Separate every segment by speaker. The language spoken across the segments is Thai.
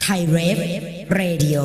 Speaker 1: Thai Rave Radio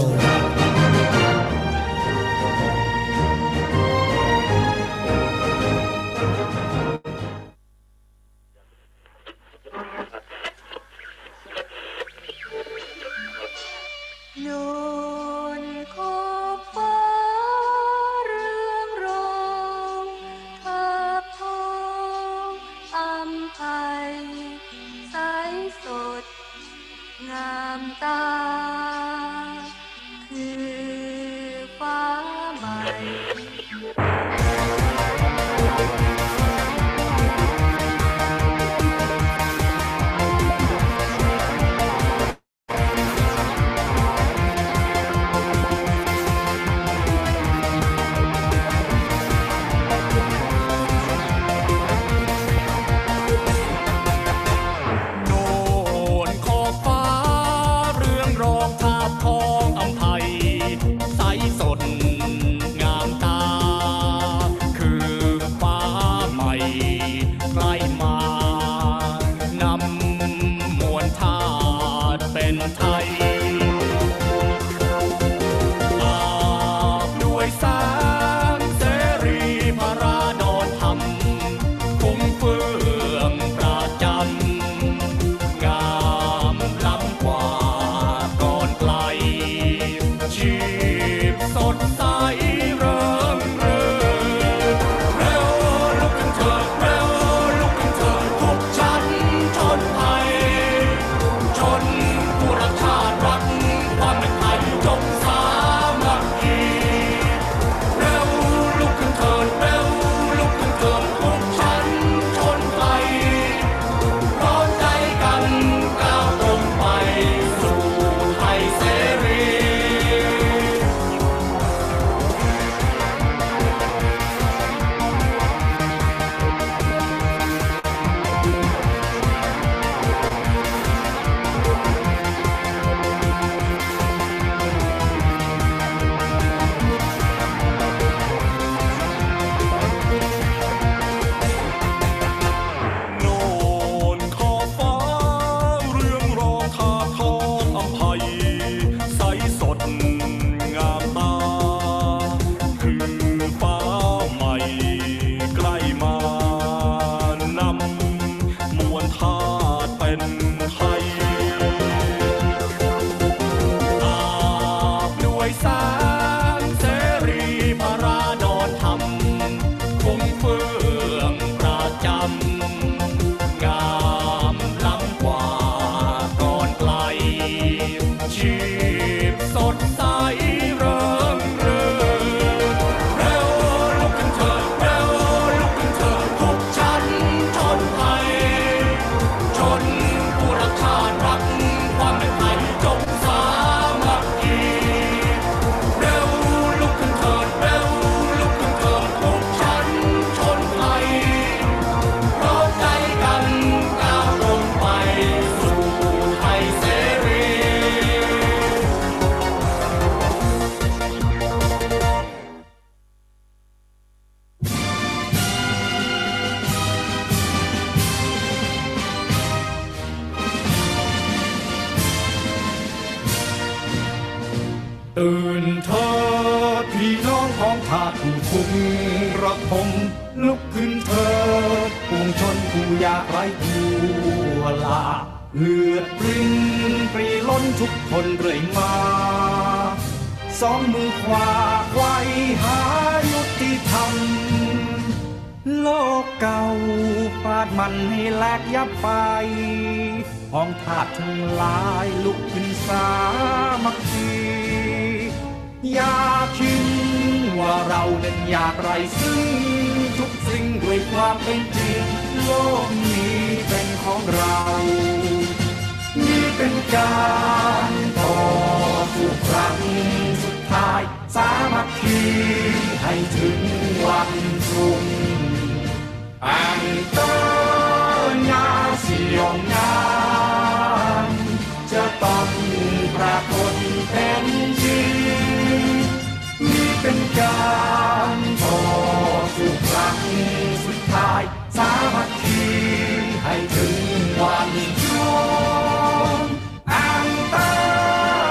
Speaker 2: ตื่นเถิดพี่น้องของข้าผู้ทุกข์ระทมลุกขึ้นเถิดปวงชนผู้ยากไร้ทั่วลาเลือดรินปรีล้นทุกคนเรื่อยมาสองมือขวาไขว้หายุติธรรมโลกเก่าฟาดมันให้แหลกยับไปพ้องทาสทั้งหลายลุกขึ้นสามัคคีอย่าคิดว่าเรานั้นอยากไรซึ่งทุกสิ่งด้วยความเป็นจริงโลกนี้เป็นของเรานี่เป็นการต่อสู้ครั้งสุดท้ายสามัคคีให้ถึงวันรุ่งอันเตอร์ญาสิยองงามจะต้องปรากฏเป็นจริงนี่เป็นการต่อสู้ครั้งสุดท้ายสามัคคีให้ถึงวันรุ่งอันเตอร์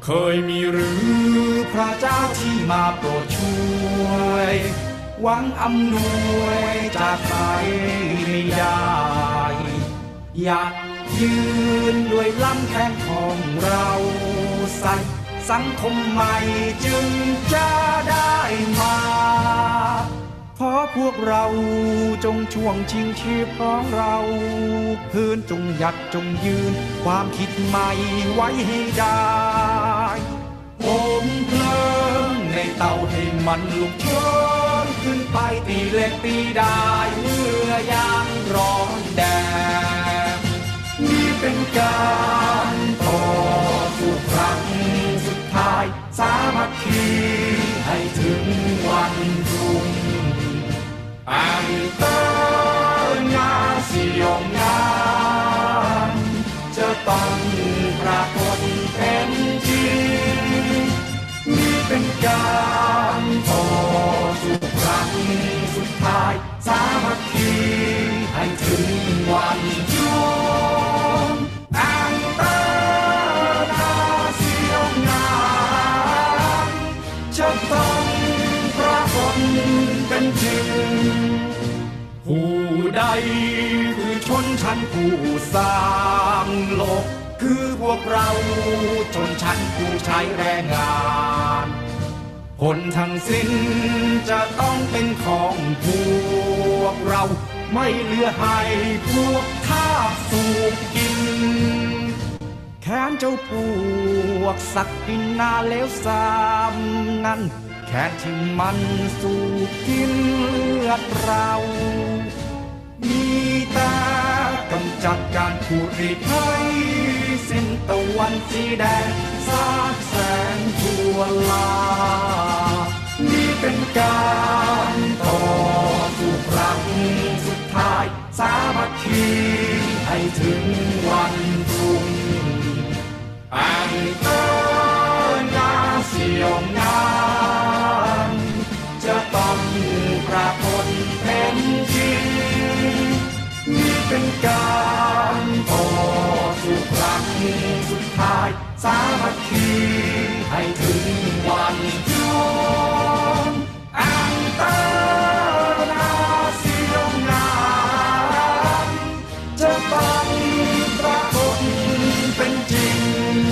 Speaker 2: เคยมีหรือพระเจ้าที่มาโปรดช่วยหวังอำนวยจากใครไม่ได้อยากยืนด้วยลำแข้งของเราใส่สังคมใหม่จึงจะได้มาขอพวกเราจงช่วงชิงชีพของเราคืนจงหยัดจงยืนความคิดใหม่ไว้ให้ได้ผมเพลิงในเตาให้มันลุกโชนขึ้นไปตีเล็กตีได้เมื่อยามร้อนแดดนี่เป็นการต่อสู้ครั้งสุดท้ายสามัคคีให้ถึงวันรุ่งอันเตอร์งาสิยงงานจะต้องปรากฏเป็นจริงนี่เป็นการต่อสู้ครั้งสุดท้ายสามัคคีให้ถึงวันรุ่งอันเตอร์งาสิยงงานจะต้องปรากฏเป็นจริงผู้ใดคือชนชั้นผู้สร้างโลกคือพวกเราชนชั้นผู้ใช้แรงงานผลทั้งสิ้นจะต้องเป็นของพวกเราไม่เหลือให้พวกข้าสูบกินแค้นเจ้าพวกสักดินนาเลวสามนั้นแค่ที่มันสูบกินเลือดเรามีแต่กำจัดการขูดรีดให้สิ้นตะวันสีแดงสาดแสงทั่วลานี่เป็นการต่อสู้ครั้งสุดท้ายสามัคคีให้ถึงวันรุ่งอันเตอร์งาสิยงงานจะต้องปรากฏเป็นจริงนี่เป็นการต่อสู้ครั้งสุดท้ายสามัคคีให้ถึงวันรุ่งอันเตอร์งาสิยงงานจะต้องปรากฏเป็นจริง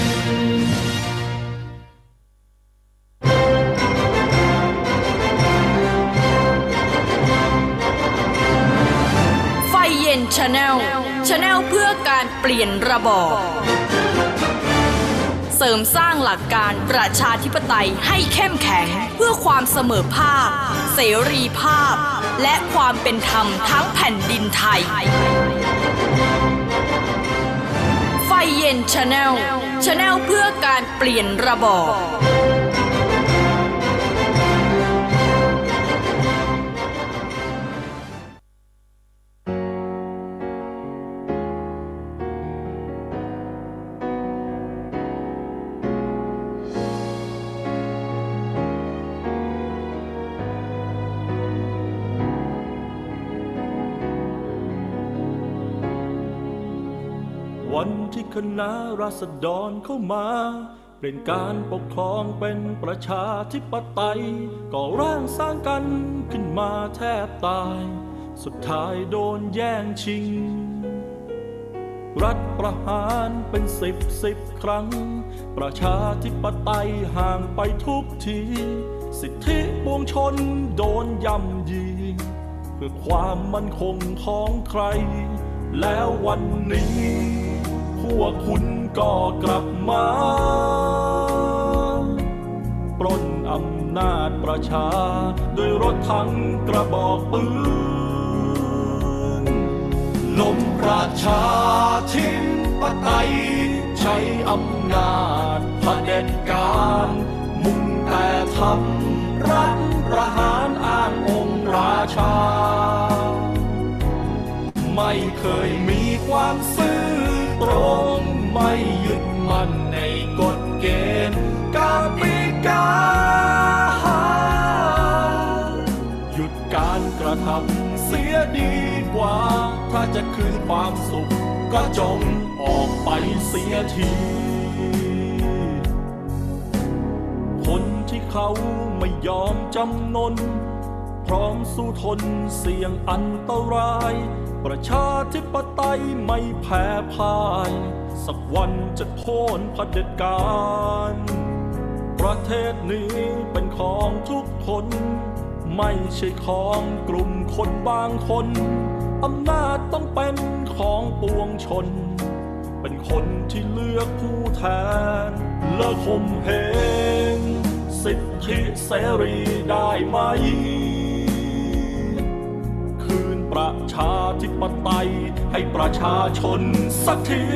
Speaker 3: Channel เพื่อการเปลี่ยนระบอบเสริมสร้างหลักการประชาธิปไตยให้เข้มแข็งเพื่อความเสมอภาคเสรีภาพและความเป็นธรรมทั้งแผ่นดินไทยไฟเย็น Channel เพื่อการเปลี่ยนระบอบ
Speaker 4: วันที่คณะราษฎรเข้ามาเปลี่ยนการปกครองเป็นประชาธิปไตยก่อร่างสร้างกันขึ้นมาแทบตายสุดท้ายโดนแย่งชิงรัฐประหารเป็นสิบครั้งประชาธิปไตยห่างไปทุกทีสิทธิปวงชนโดนย่ำยีเพื่อความมั่นคงของใครแล้ววันนี้พวกคุณก็กลับมาปล้นอำนาจประชาด้วยรถถังกระบอกปืนล้มประชาธิปไตยใช้อำนาจเผด็จการมุ่งแต่ทำรัฐประหารอ้างองค์ราชาไม่เคยมีความซื่อตรงไม่ยึดมั่นในกฎเกณฑ์กติกาหยุดการกระทำเสียดีกว่าถ้าจะคืนความสุขก็จงออกไปเสียทีเขาไม่ยอมจำนนพร้อมสู้ทนเสี่ยงอันตรายประชาธิปไตยไม่แพ้พ่ายสักวันจะโค่นเผด็จการประเทศนี้เป็นของทุกคนไม่ใช่ของกลุ่มคนบางคนอำนาจต้องเป็นของปวงชนเป็นคนที่เลือกผู้แทนเลิกข่มเหงสิทธิเสรีได้ไหมคืนประชาธิปไตยให้ประชาชนสักที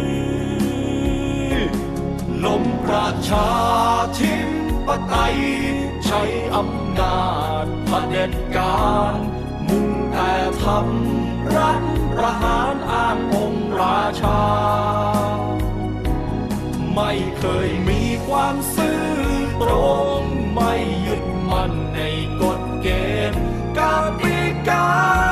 Speaker 4: ลมประชาธิปไตยใช้อำนาจเผด็จการมุ่งแต่ทำรัฐประหารอ้างองค์ราชาไม่เคยมีความซื่อตรงไม่ยึดมั่นในกฎเกณฑ์กติกา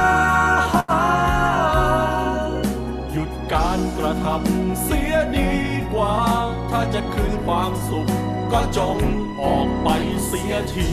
Speaker 4: หยุดการกระทำเสียดีกว่าถ้าจะคืนความสุขก็จงออกไปเสียที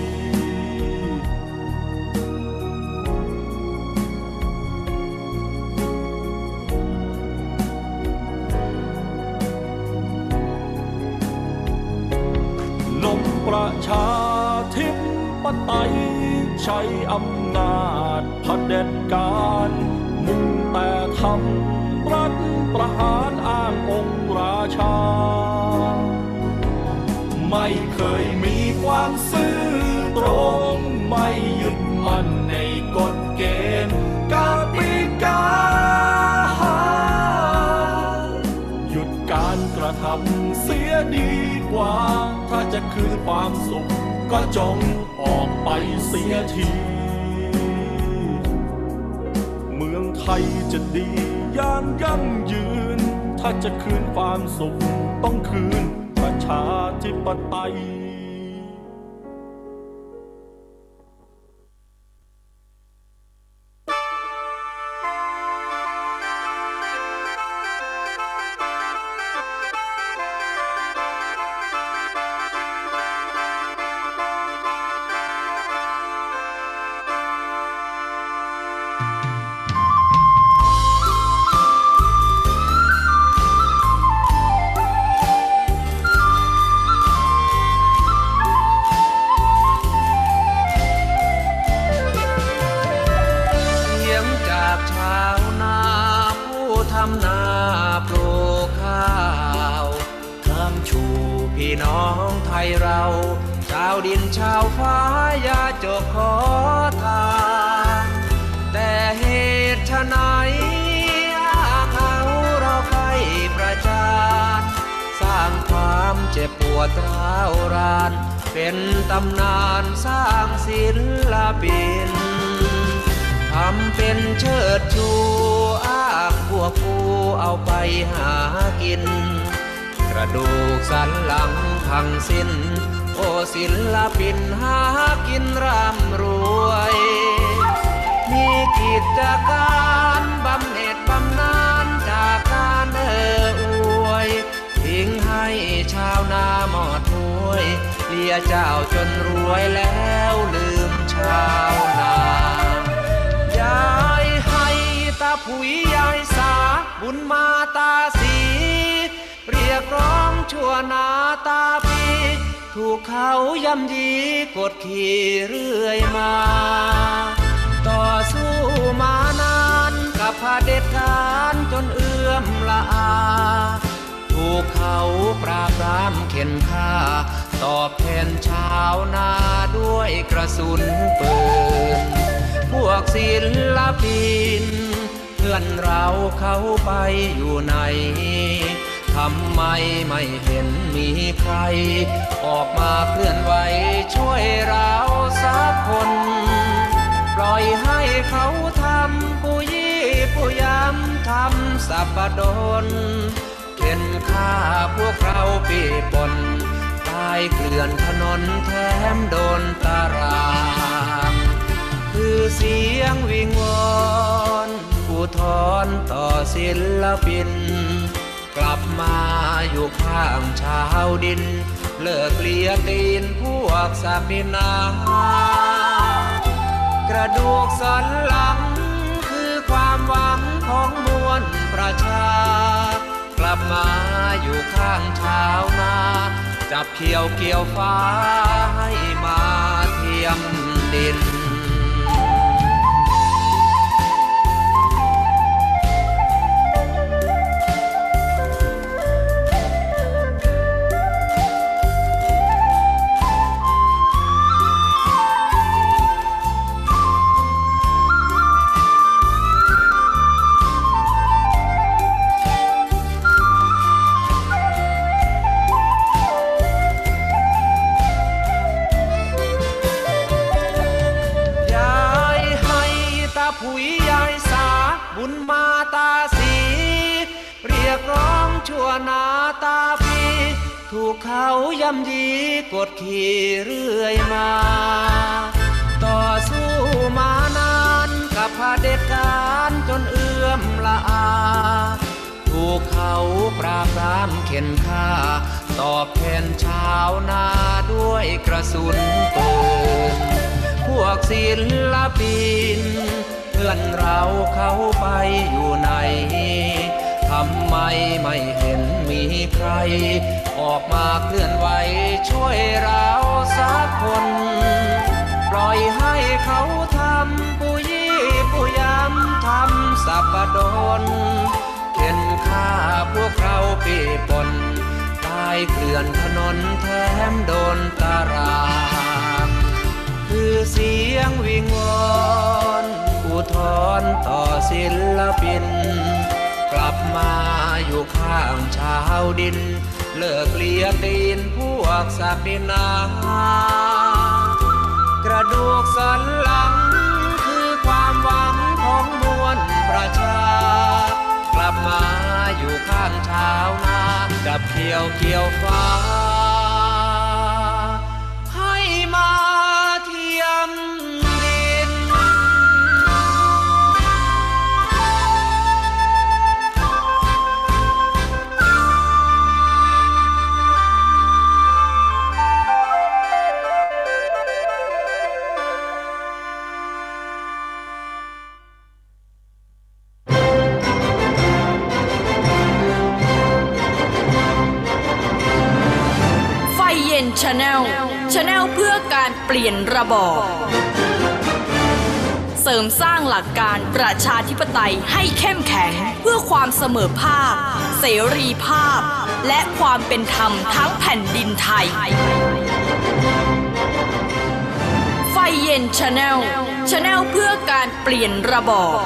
Speaker 4: ลมประชาธิปไตยใช้อำนาจเผด็จการมุ่งแต่ทำรัฐประหารอ้างองค์ราชาไม่เคยมีความซื่อตรงไม่ยึดมั่นในกฎเกณฑ์กติกาหยุดการกระทำเสียดีกว่าถ้าจะคืนความสุขก็จงออกไปเสียทีเมืองไทยจะดีอย่างยั่งยืนถ้าจะคืนความสุขต้องคืนประชาธิปไตย
Speaker 5: ดินชาวฟ้าอย่าจกขอทานแต่เหตุไฉนเขาเราไปประจานสร้างความเจ็บปวดร้าวรานเป็นตำนานสร้างศิลปินทำเป็นเชิดชูอ้างพวกผู้เอาไปหากินกระดูกสันหลังพังสิ้นโอ้ศิลปินหากินร่ำรวยมีกิจการบำเหน็จบำนาญจากการอวยทิ้งให้ชาวนาหมอดถ้วยเลียเจ้าจนรวยแล้วลืมชาวนา ผุยยายสาบุญมาตาสีเรียกร้องชั่วนาตาปีถูกเขาย่ำยีกดขี่เรื่อยมาต่อสู้มานานกับเผด็จการจนเอื้อมละอาถูกเขาปราบปรามเข็นฆ่าตอบแทนชาวนาด้วยกระสุนปืนพวกศิลปินเพื่อนเราเขาไปอยู่ไหนทำไมไม่เห็นมีใครออกมาเคลื่อนไหวช่วยเราสักคนปล่อยให้เขาทำปุยปุยำทำสับปะดนเข็นฆ่าพวกเราปีปนตายเกลื่อนถนนแถมโดนตารางคือเสียงวิงวอนอุทธรณ์ต่อศิลปินกลับมมาอยู่ข้างชาวดินเลิกเลียตีนพวกศักดินากระดูกสันหลังคือความหวังของมวลประชากลับมาอยู่ข้างชาวนาจับเขียวเกี่ยวฟ้าให้มาเทียมดินผู้ยายสาบุญมาตาสีเรียกร้องชั่วนาตาปีถูกเขาย่ำยีกดขี่เรื่อยมาต่อสู้มานานกับเผด็จการจนเอื้อมละอาถูกเขาปราบปรามเข็นฆ่าตอบแทนชาวนาด้วยกระสุนปืนพวกศิลปินเพื่อนเราเขาไปอยู่ไหนทำไมไม่เห็นมีใครออกมาเคลื่อนไหวช่วยเราสักคนปล่อยให้เขาทำปุยปุยำทำสับปะดนเข็นฆ่าพวกเราปีปนตายเกลื่อนถนนแถมโดนตารางคือเสียงวิงวอนอุทธรณ์ต่อศิลปินกลับมาอยู่ข้างชาวดินเลิกเลียตีนพวกศักดินากระดูกสันหลังคือความหวังของมวลประชากลับมาอยู่ข้างชาวนาจับเขียวเกี่ยวฟ้าให้มาเทียม
Speaker 3: Channel เพื่อการเปลี่ยนระบอบเสริมสร้างหลักการประชาธิปไตยให้เข้มแข็งเพื่อความเสมอภาคเสรีภาพและความเป็นธรรมทั้งแผ่นดินไทยไฟเย็น Channel เพื่อการเปลี่ยนระบอบ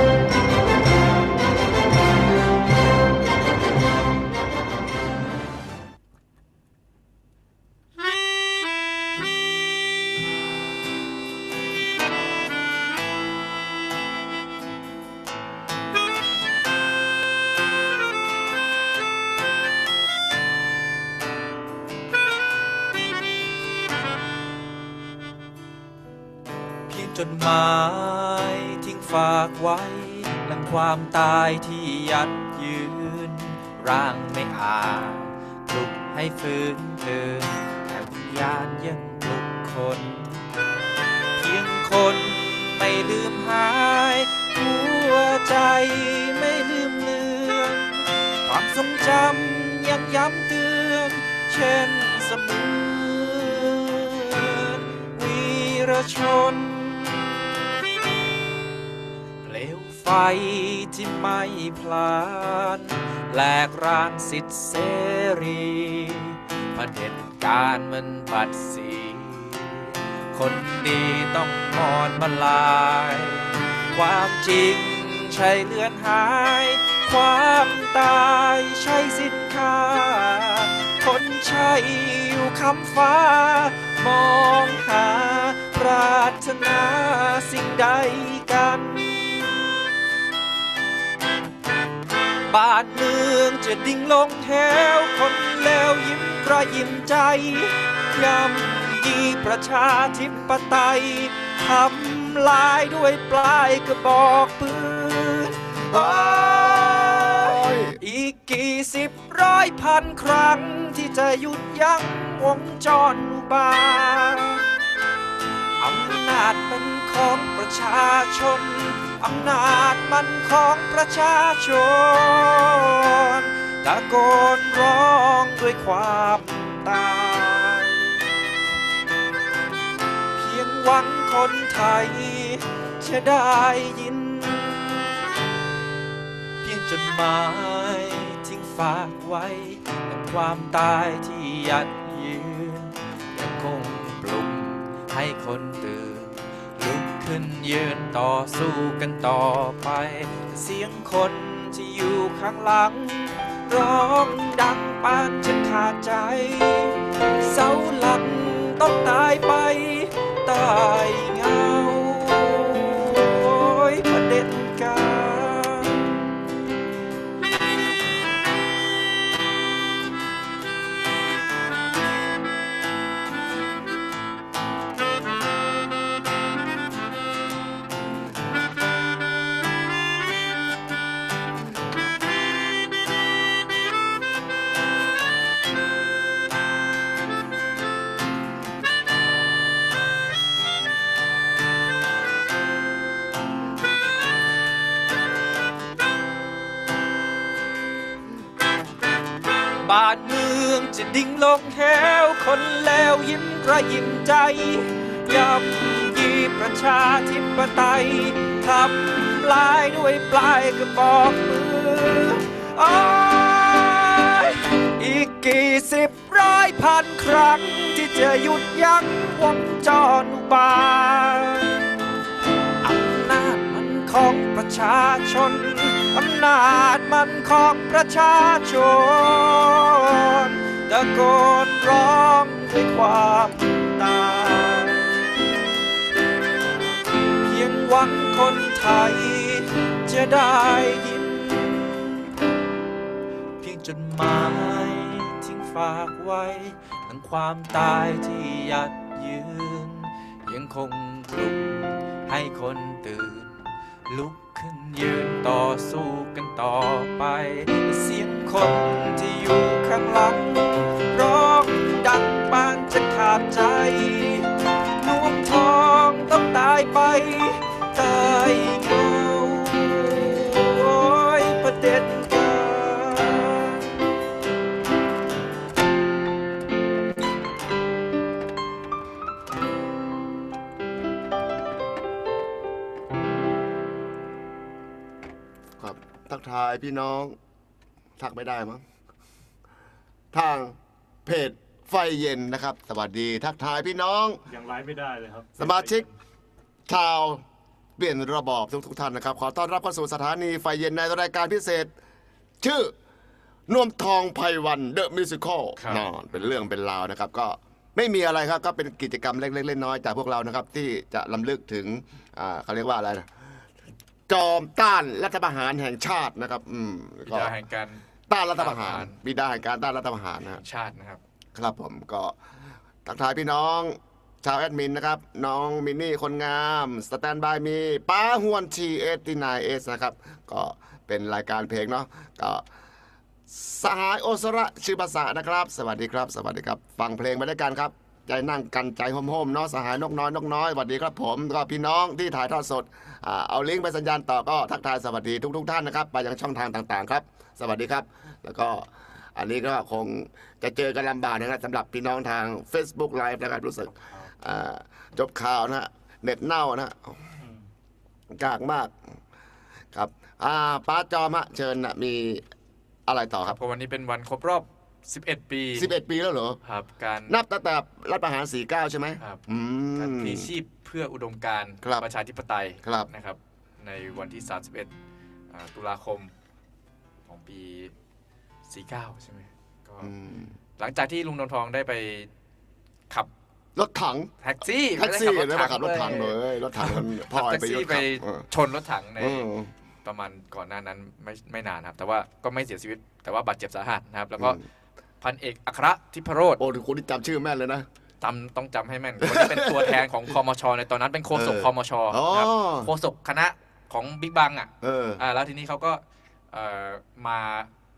Speaker 6: จดหมายทิ้งฝากไว้หลังความตายที่ยัดยืนร่างไม่อาจปลุกให้ฟื้นตื่นแต่วิญญาณยังปลุกคนเพียงคนไม่ลืมหายหัวใจไม่ลืมเลือนความทรงจำยังย้ำเตือนเช่นเสมือนวีรชนไฟที่ไม่พลานแหลกรานสิทธิเสรีเผด็จการมันบัดสีคนดีต้องมอดมาลายความจริงใช่เลือนหายความตายใช่สินค้าคนใช่อยู่คำฟ้ามองหาปรารถนาสิ่งใดกันบ้านเมืองจะดิ่งลงแถวคนแล้วยิ้มรอยยิ้มใจย่ำยีประชาธิปไตยทำลายด้วยปลายกระบอกปืนอีกกี่สิบร้อยพันครั้งที่จะหยุดยั้งวงจรอุบาทอำนาจเป็นของประชาชนอำนาจมันของประชาชนตะโกนร้องด้วยความตายเพียงหวังคนไทยจะได้ยินเพียงจดหมายทิ้งฝากไว้แต่ความตายที่ยัดยืนยังคงปลุกให้คนตื่นลุกขึ้นยืนต่อสู้กันต่อไปเสียงคนที่อยู่ข้างหลังร้องดังปานจะขาดใจเสาหลักต้องตายไปตายเงาโอ้ยเผด็จการบ้านเมืองจะดิ่งลงแหวคนแล้วยิ้มกระยิ้มใจย่ำยีประชาธิปไตยทำลายด้วยปลายกระบอกมือโอ้ยอีกกี่สิบร้อยพันครั้งที่จะหยุดยั้งวงจรอุบาทอำนาจมันของประชาชนอำนาจมันของประชาชนตะโกนร้องด้วยความตายเพียงหวังคนไทยจะได้ยินเพียงจดหมายทิ้งฝากไว้ทั้งความตายที่ยัดยืนยังคงปลุกให้คนตื่นลุกขึ้นยืนต่อสู้กันต่อไปเสียงคนที่อยู่ข้างหลังร้องดังปานจะขาดใจนวมทองต้องตายไปตายเงาโอ้ยเผด็จการ
Speaker 7: ทักทายพี่น้องทักไม่ได้มั้งทางเพจไฟเย็นนะครับสวัสดีทักทายพี่น้อง
Speaker 4: ยังไลฟ์ไม่ได้เลยครับ
Speaker 7: สมาชิกชาวเปลี่ยนระบอบทุกท่านนะครับขอต้อนรับเข้าสู่สถานีไฟเย็นในรายการพิเศษชื่อนวมทองไพวันเดอะมิวสิคอลนอนเป็นเรื่องเป็นราวนะครับก็ไม่มีอะไรครับก็เป็นกิจกรรมเล็กๆน้อยๆจากพวกเรานะครับที่จะรำลึกถึงเขาเรียกว่าอะไรนะจอมต้านรัฐประหารแห่งชาตินะครับ
Speaker 6: บิดาแห่งการ
Speaker 7: ต้านรัฐประหารบิดาแห่งการต้านรัฐประหารนะ
Speaker 6: ชาตินะครับ
Speaker 7: ครับผมก็ทักทายพี่น้องชาวแอดมินนะครับน้องมินนี่คนงามสแตนบายมีป้าฮวนที89Sนะครับก็เป็นรายการเพลงเนาะก็สหายโอสระชื่อภาษานะครับสวัสดีครับสวัสดีครับฟังเพลงไปด้วยกันครับใจนั่งกันใจโฮมๆเนาะสหายนกน้อยสวัสดีครับผมก็พี่น้องที่ถ่ายทอดสดเอาลิงก์ไปสัญญาณต่อก็ทักทายสวัสดีทุกท่านนะครับไปยังช่องทางต่างๆครับสวัสดีครับแล้วก็อันนี้ก็คงจะเจอกันลำบากนะครับสำหรับพี่น้องทาง Facebook Live นะครับรู้สึกจบข่าวนะเน็ตเน่านะกากมากครับป้าจอมเชิญนะมีอะไรต่อครับ
Speaker 6: วันนี้เป็นวันครบรอบ11 ปี
Speaker 7: แล้วเหรอ
Speaker 6: ครับการ
Speaker 7: นับตั้งแต่รัฐประหาร49ใช่ไหม
Speaker 6: ครับการพลีชีพเพื่ออุดมการณ์ประชาธิปไตยนะครับในวันที่31ตุลาคมของปี49ใช่ไหมก็หลังจากที่ลุงนนทองได้ไปขับ
Speaker 7: รถถัง
Speaker 6: แท็กซี่
Speaker 7: ได้มาขับรถถังเลยรถถัง
Speaker 6: พอไปชนรถถังในประมาณก่อนหน้านั้นไม่นานครับแต่ว่าก็ไม่เสียชีวิตแต่ว่าบาดเจ็บสาหัสนะครับแล้วก็พันเอกอัครทิพโรจน์
Speaker 7: โอ้คุณที่จำชื่อแม่นเลยนะ
Speaker 6: ต้องจำให้แม่นคนที่เป็นตัวแทนของคมช.ในตอนนั้นเป็นโฆษกคมช.ครับโฆษกคณะของบิ๊กบังแล้วทีนี้เขาก็มา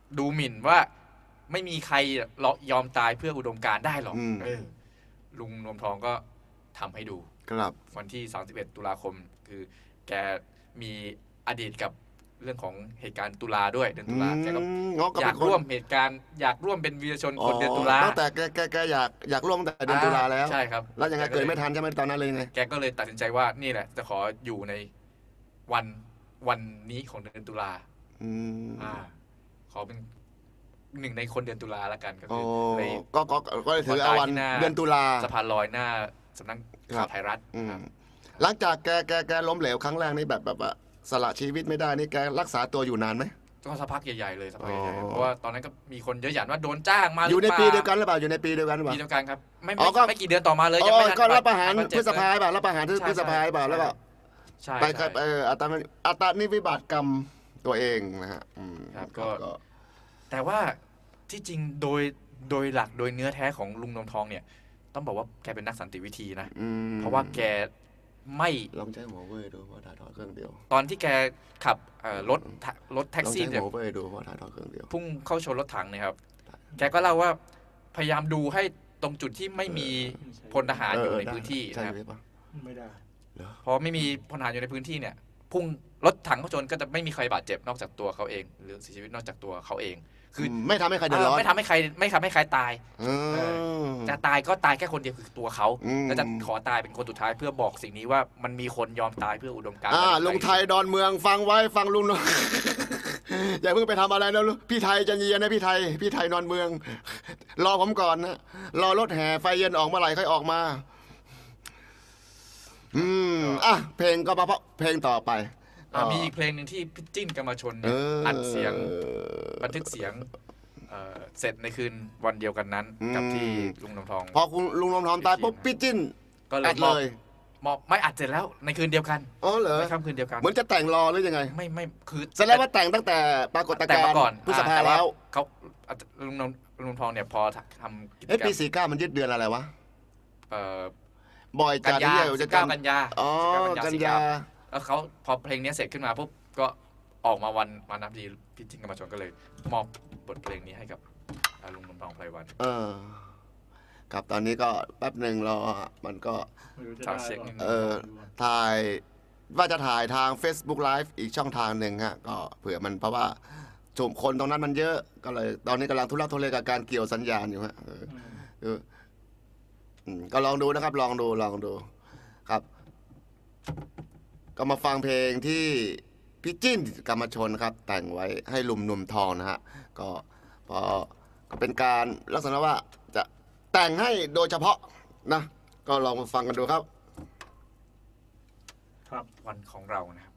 Speaker 6: ดูหมิ่นว่าไม่มีใครยอมตายเพื่ออุดมการณ์ได้หรอกลุงนวมทองก็ทำให้ดู
Speaker 7: ครับ
Speaker 6: วันที่31ตุลาคมคือแกมีอดีตกับเรื่องของเหตุการณ์ตุลาด้วยเดือนตุลาแกก็อยากร่วมเหตุการณ์อยากร่วมเป็นวีรชนคนเดือนตุลา
Speaker 7: ตั้งแต่แกอยากร่วมแต่เดือนตุลาแล้ว
Speaker 6: ใช่ครับ
Speaker 7: แล้วยังไงเกิดไม่ทันใช่ไหมตอนนั้นเลยไง
Speaker 6: แกก็เลยตัดสินใจว่านี่แหละจะขออยู่ในวันนี้ของเดือนตุลาขอเป็นหนึ่งในคนเดือนตุลาแล้วกันก็คือ
Speaker 7: ก็เลยถือเอาวันเดือนตุลา
Speaker 6: สะพานลอยหน้าสำนักข่าวไทยรัฐ
Speaker 7: หลังจากแกล้มเหลวครั้งแรกนี่แบบสละชีวิตไม่ได้นี่แกรักษาตัวอยู่นานไหม
Speaker 6: ก็สักพักใหญ่ๆเลยสักพักใหญ่ๆเพราะว่าตอนนั้นก็มีคนเยอะหยันว่าโดนจ้างมา
Speaker 7: อยู่ในปีเดียวกันหรือเปล่าอยู่ในปีเดียวกันหรือเปล่า
Speaker 6: ปีเดียวกันครับไม่กี่เดือนต่อมาเลยยังไม่ทัน
Speaker 7: ก็รับประหารพฤษภาป่ะรับประหารพฤษภาป่ะแล้วก็
Speaker 6: ใช่
Speaker 7: ไปอัตนิวิบากกรรมตัวเองนะฮะ
Speaker 6: ครับก็แต่ว่าที่จริงโดยหลักโดยเนื้อแท้ของลุงนวมทองเนี่ยต้องบอกว่าแกเป็นนักสันติวิธีนะเพราะว่าแกไม่
Speaker 7: ลองใช้หัวเว่ยดูเพราะถ่ายทอดเครื่องเดียว
Speaker 6: ตอนที่แกขับรถแท็กซี่
Speaker 7: เนี่ยลองใช้หัวเว่ยดูเพราะถ่ายทอดเครื่องเดียว
Speaker 6: พุ่งเข้าชนรถถังเนี่ยครับแกก็เล่าว่าพยายามดูให้ตรงจุดที่ไม่มีพลทหารอยู่ในพื้นที่นะครับ
Speaker 2: ไม่ได้
Speaker 6: พอไม่มีพลทหารอยู่ในพื้นที่เนี่ยพุ่งรถถังเข้าชนก็จะไม่มีใครบาดเจ็บนอกจากตัวเขาเองหรือเสียชีวิตนอกจากตัวเขาเอง
Speaker 7: คือไม่ทำให้ใครเดือดร้อน
Speaker 6: ไม่ทำให้ใครตายจะตายก็ตายแค่คนเดียวคือตัวเขาแล้วจะขอตายเป็นคนสุดท้ายเพื่อบอกสิ่งนี้ว่ามันมีคนยอมตายเพื่ออุดมการณ์
Speaker 7: ลุงไทยดอนเมืองฟังไว้ฟังลุงหน่อยอย่าเพิ่งไปทำอะไรนะพี่ไทยจะเยียนนะพี่ไทยดอนเมืองรอผมก่อนนะรอรถแห่ไฟเย็นออกเมื่อไหร่ค่อยออกมาเพลงก็มาเพลงต่อไป
Speaker 6: มีอีกเพลงหนึ่งที่พี่จิ้นกรรมชนอัดเสียงบันทึกเสียงเสร็จในคืนวันเดียวกันนั้นกับที่ลุงนวมทอง
Speaker 7: พอคุณลุงนวมทองตายปุ๊บพี่จิ้น
Speaker 6: ก็เลยไม่อัดเสร็จแล้วในคืนเดียวกัน
Speaker 7: เหรอ
Speaker 6: ในค่ำคืนเดียวกัน
Speaker 7: เหมือนจะแต่งรอหรือยังไง
Speaker 6: ไม่คือ
Speaker 7: แสดงว่าแต่งตั้งแต่ปรากฏการณ์พฤษภาแล้ว
Speaker 6: เขาลุงนวมทองเนี่ยพอทำกิจกรรม
Speaker 7: ปี49มันยึดเดือนอะไรวะบ่อยจัดที่
Speaker 6: จะกันยา
Speaker 7: กันยา
Speaker 6: แล้วเขาพอเพลงนี้เสร็จขึ้นมาปุ๊บก็ออกมาวันนับดีพี่จิ้นกรรมชนก็เลยมอบบทเพลงนี้ให้กับลุงนวมทองไพรวัน
Speaker 7: กับตอนนี้ก็แป๊บหนึ่งรอมันก็ถ่ายว่าจะถ่ายทาง Facebook Live อีกช่องทางหนึ่งฮะก็เผื่อมันเพราะว่าจุ่มคนตรงนั้นมันเยอะก็เลยตอนนี้กำลังทุลักทุเลกับการเกี่ยวสัญญาณอยู่ฮะก็ลองดูนะครับลองดูครับก็มาฟังเพลงที่พี่จิ้นกรรมชนครับแต่งไว้ให้ลุงนวมทองนะฮะก็เป็นการลักษณะว่าจะแต่งให้โดยเฉพาะนะก็ลองมาฟังกันดูครับ
Speaker 6: วันของเรานะครับ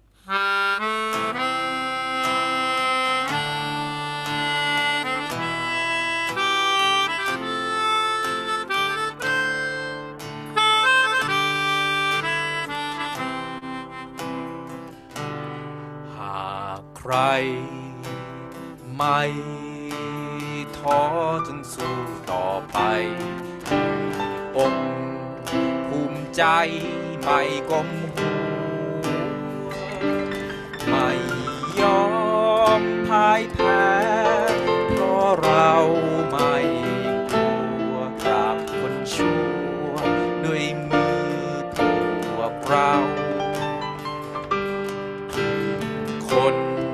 Speaker 6: ใครไม่ท้อจึงสู้ต่อไปอกภูมิใจไม่ก้มหัวไม่ยอมพ่ายแพ้เพราะเราไม่กลัวปราบคนชั่วด้วยมือพวกเราคน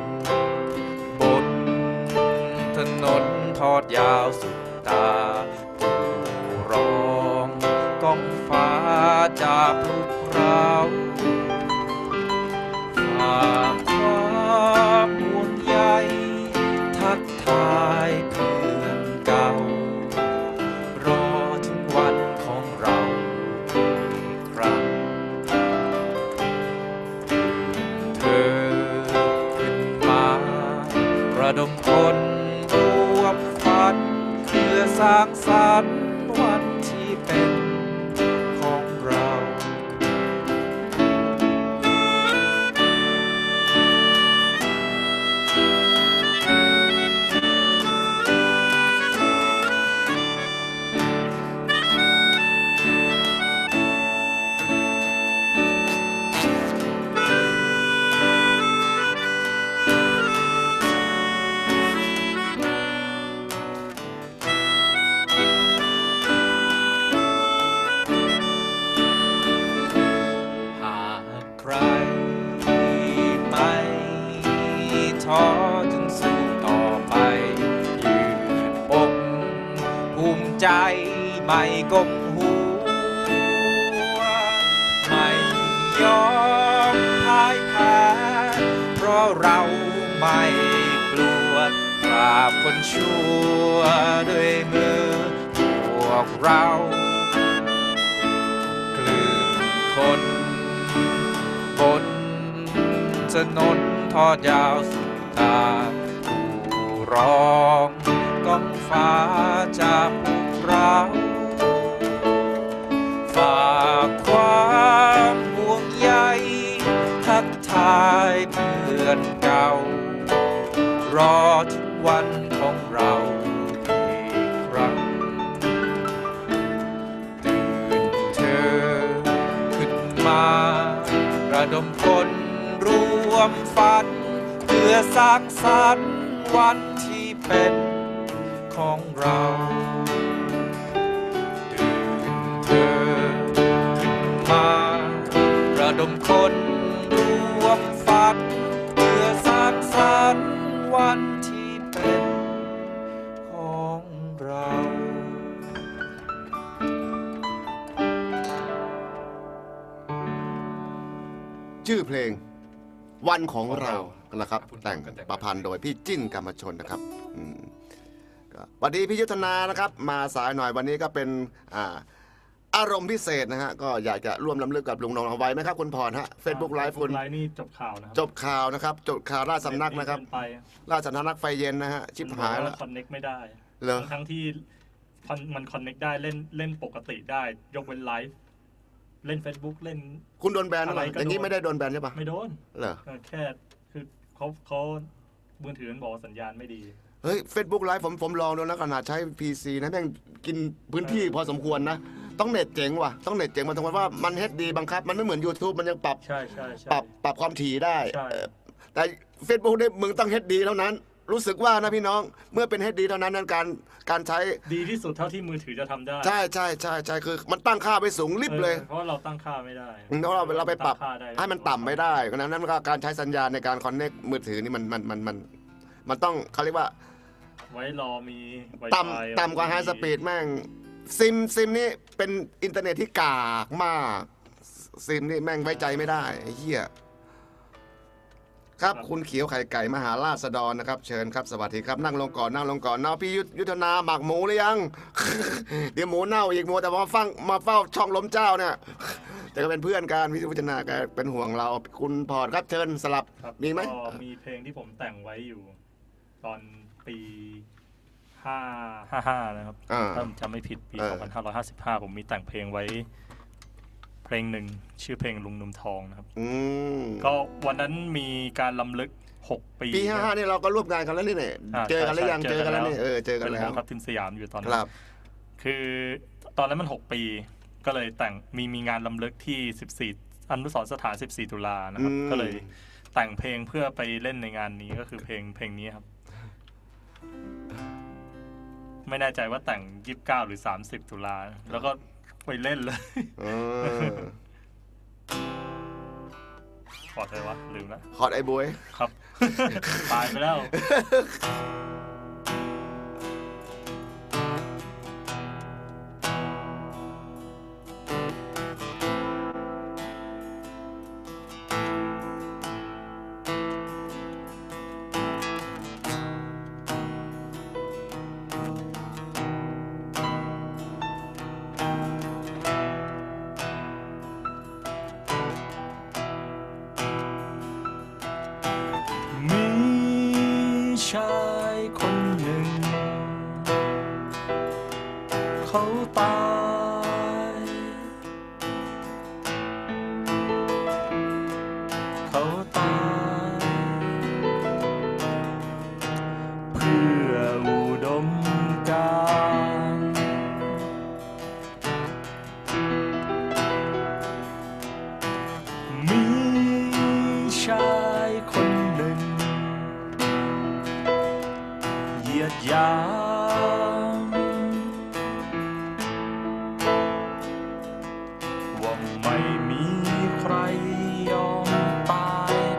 Speaker 6: ทอดยาวสุดตาผู้ร้องก้องฟ้าจะปลุกเราฝากความห่วงใยทักทายเพื่อนเก่ารอถึงวันของเราอีกครั้งเธอขึ้นมาระดมคนเพื่อสร้างสรรค์วันที่เป็นของเราไม่ก้มหัวไม่ยอมพ่ายแพ้เพราะเราไม่กลัวปราบคนชั่วด้วยมือพวกเราคลื่นคนบนถนนทอดยาวสุดตาผู้ร้องก้องฟ้าจากพวกเราฝากความห่วงใยทักทายเพื่อนเก่ารอถึงวันของเราอีกครั้งตื่นเธอขึ้นมาระดมคนรวมฝันเพื่อสร้างสรรค์วันที่เป็นของเราตื่นเธอขึ้นมาระดมคนรวมฝันเพื่อสร้างสรรค์วันที่เป็นของเรา
Speaker 7: ชื่อเพลงวันของเรานะครับแต่งประพันธ์โดยพี่จิ้นกรรมชนนะครับสวัสดีพี่ยุทธนานะครับมาสายหน่อยวันนี้ก็เป็นอารมณ์พิเศษนะฮะก็อยากจะร่วมล้ำลึกกับลุงนองเอาไว้ไหมครับคุณพรฮะ Facebook Live คุณ
Speaker 4: ไลน์นี่จบข่าวนะครับ
Speaker 7: จบข่าวนะครับจบข่าวราชสำนักนะครับราชสำนักไฟเย็นนะฮะชิบหายแล้ว
Speaker 4: คอนเน็กไม่ได้
Speaker 7: เหรอ
Speaker 4: ทั้งที่มันคอนเน็กได้เล่นปกติได้ยกเว้นไลฟ์เล่น Facebook เล่น
Speaker 7: คุณโดนแบนอะไรอย่างนี้ไม่ได้โดนแบนใช่ปะ
Speaker 4: ไม่โดน
Speaker 7: เหรอ
Speaker 4: แค่คือเขามือถือบอกสัญญาณไม่ดี
Speaker 7: เฮ้ย Facebook Live ผมลองดูนะขนาดใช้ PC นะแม่งกินพื้นที่พอสมควรนะต้องเน็ตเจ๋งว่ะต้องเน็ตเจ๋งมันถึงว่ามัน HD บังคับมันไม่เหมือน YouTube มันยังปรับปรับความถี่ได้แต่ Facebook เนี่ยมึงต้อง HD เท่านั้นรู้สึกว่านะพี่น้องเมื่อเป็น HD เท่านั้นนั้นการใช้
Speaker 4: ดีที่สุดเท่าที่มือถือจะทำได้
Speaker 7: ใช่คือมันตั้งค่าไปสูงลิบเลย
Speaker 4: เพราะเราตั้งค่าไม่ได้
Speaker 7: เพราะเราไปปรับให้มันต่ำไม่ได้เพราะนั้นก็การใช้สัญญาณในการคอนเนคมือถือนี่มันต้องเขาเรียกว่า
Speaker 4: ไว้รอมี
Speaker 7: ต่ำกว่าไฮสปีดแม่งซิมนี่เป็นอินเทอร์เน็ตที่กากมากซิมนี่แม่งไว้ใจไม่ได้ไอ้เหี้ยครับคุณเขียวไข่ไก่มหาราษฎรนะครับเชิญครับสวัสดีครับนั่งลงก่อนเนาะพี่ยุทธนาหมักหมูหรือยัง เดี๋ยวหมูเน่าอีกหมูแต่มาเฝ้าช่องล้มเจ้าเนี่ยแต่ก็เป็นเพื่อนกันพี่ยุทธนาแกเป็นห่วงเราคุณพอดครับเชิญสลับมีไหม
Speaker 4: มีเพลงที่ผมแต่งไว้อยู่ตอนปี55นะครับถ้าจำไม่ผิดปี2555ผมมีแต่งเพลงไว้เพลงหนึ่งชื่อเพลงลุงนุ่มทองนะครับก็วันนั้นมีการรำลึก6ปี
Speaker 7: 55นี่เราก็ร่วมงานกันแล้วนี่เนี่ยเจอกันแล้วยังเจอกันแล้วนี่เจอกันแล้ว
Speaker 4: ครับทิมสยามอยู่ตอนนั้นคือตอนนั้นมัน6ปีก็เลยแต่งมีงานรำลึกที่14อนุสรณ์สถาน14ตุลานะครับก็เลยแต่งเพลงเพื่อไปเล่นในงานนี้ก็คือเพลงนี้ครับไม่แน่ใจว่าแต่ง29หรือ30ตุลาแล้วก็ไปเล่นเลยขอดอะไรวะลืมแล้ว
Speaker 7: ขอดไอ้บวย
Speaker 4: ครับตายไปแล้วชายคนหนึ่งเขาตายเพื่ออุดมการณ์มีชายคนหนึ่งเหยียดหยามว่าไม่มีใครยอมตาย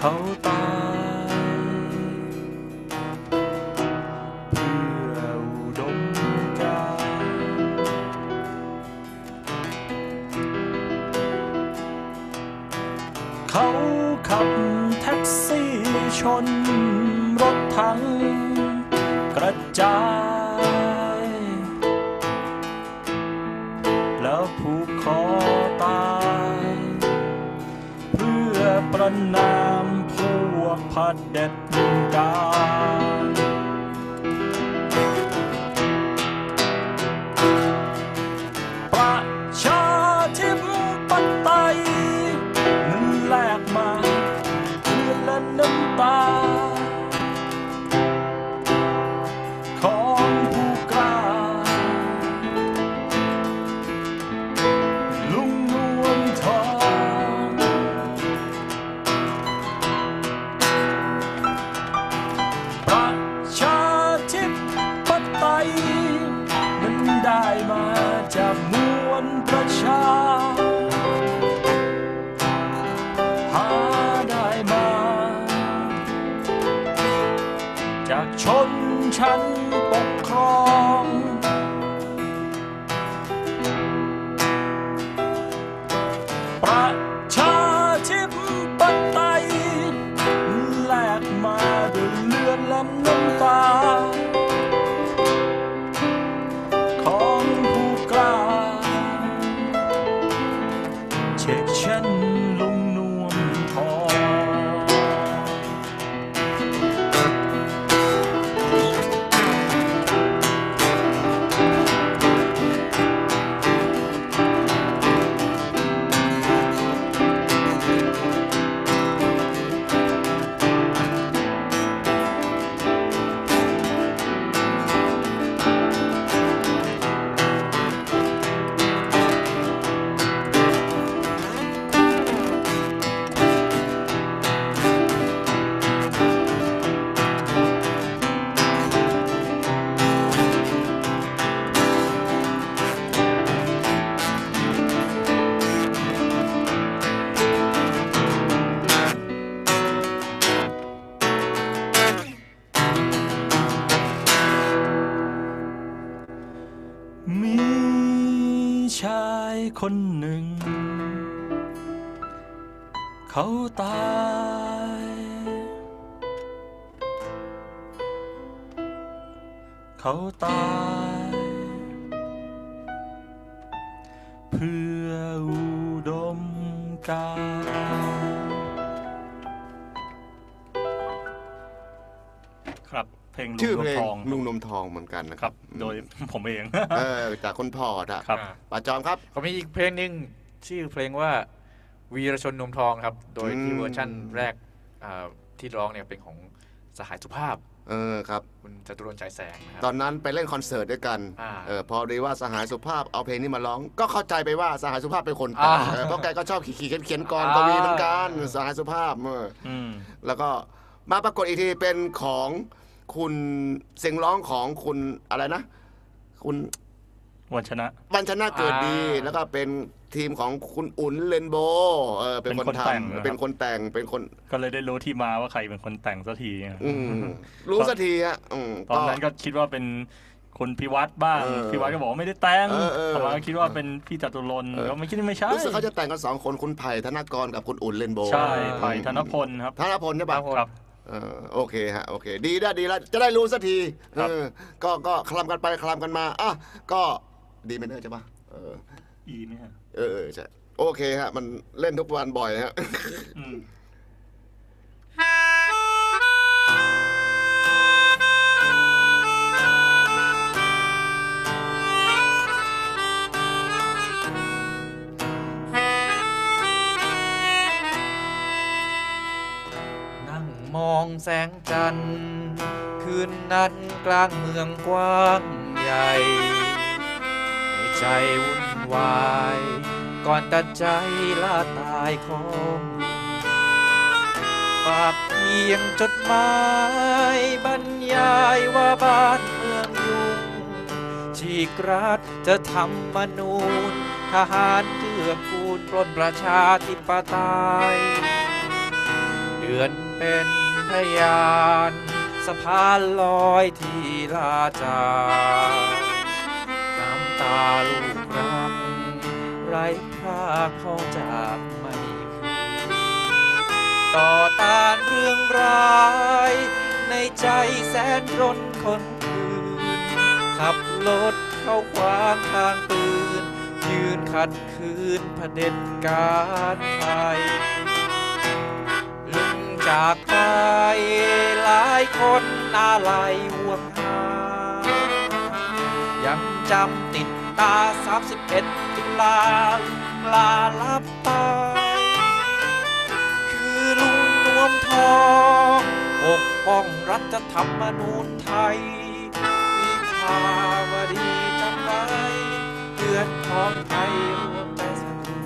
Speaker 4: เขาตายเพื่ออุดมการณ์เขาขับแท็กซี่ชนรถถังกระจายแล้วผูกคอตายเพื่อประนามพวกเผด็จการประชาธิปไตยนั้นแลกมาเพื่อและน้ำตาของผู้กล้าลุงนวมทองประชาธิปไตยนั้นได้มาจากมวลประชาหาได้มาจากชนชั้นปกครองประชาธิปไตยแลกมาด้วยเลือดและน้ำตาของผู้กล้าเช่นฉันลุงนวมทอง ชายคนหนึ่งเขาตายเพื่ออุดมการณ์ครับเพลงลุงนมทอง
Speaker 7: ลุงนมทองเหมือนกันนะครับ
Speaker 4: โดยผมเอง
Speaker 7: จากคนพอดอะป้าจอมครับ
Speaker 6: เขามีอีกเพลงหนึ่งชื่อเพลงว่าวีรชนนมทองครับโดยที่เวอร์ชั่นแรกที่ร้องเนี่ยเป็นของสหายสุภาพ
Speaker 7: ครับ
Speaker 6: คุณจตุรนต์ฉายแสงนะครับ
Speaker 7: ตอนนั้นไปเล่นคอนเสิร์ตด้วยกันพอดีว่าสหายสุภาพเอาเพลงนี้มาร้องก็เข้าใจไปว่าสหายสุภาพเป็นคนแต่งเพราะแกก็ชอบขี่เขียนกรกวีเหมือนกันสหายสุภาพแล้วก็มาปรากฏอีกทีเป็นของคุณเสียงร้องของคุณอะไรนะคุณ
Speaker 4: วันชนะ
Speaker 7: เกิดดีแล้วก็เป็นทีมของคุณอุ่นเลนโบเป็นคนทำเป็นคนแต่งเป็นคน
Speaker 4: ก็เลยได้รู้ที่มาว่าใครเป็นคนแต่งสักที
Speaker 7: รู้สักทีฮะ
Speaker 4: ตอนนั้นก็คิดว่าเป็นคุณพิวัตรบ้างพิวัตรก็บอกว่าไม่ได้แต่งแต่ว่าคิดว่าเป็นพี่จตุรนต์ก็ไม่คิดไม่ใช่
Speaker 7: รู้สึกเขาจะแต่งกัน2คนคุณไผ่ธนกรกับคุณอุ่นเลนโบ
Speaker 4: ใช่ไผ่ธนพลครับ
Speaker 7: ธนพลใช่ป่ะครับโอเคฮะโอเคดีแล้วจะได้รู้สักทีก็คลำกันไปคลำกันมาก็ดีไม่ได้ใช่ป่ะ
Speaker 4: อีไหมฮะ
Speaker 7: ใช่โอเคฮะมันเล่นทุกวันบ่อยฮะ
Speaker 6: นั่งมองแสงจันทร์คืนนั้นกลางเมืองกว้างใหญ่ใจวุ่นวายก่อนตัดใจล่าตายของฝากเพียงจดหมายบรรยายว่าบ้านเมืองยุ่งฉีกรัฐจะทำมนูญทหารเกื้อกูลปล้นประชาธิปไตยเดือนเป็นพยานสะพานลอยที่ลาจากน้ำตาลูกรักไร้พรากพ่อจากไม่คืนต่อต้านเรื่องร้ายในใจแสนรนคนคืนขับรถเข้าขวางทางปืนยืนขัดขืนเผด็จการไทยลุงจากไปหลายคนอาลัยห่วงหายังจำติดตา31 ตุลาลาลับตาคือลุงนวมทองปกป้องรัฐธรรมนูญไทยวิภาวดีจำไว้เพื่อนพ้องไทยรวมใจสะดุด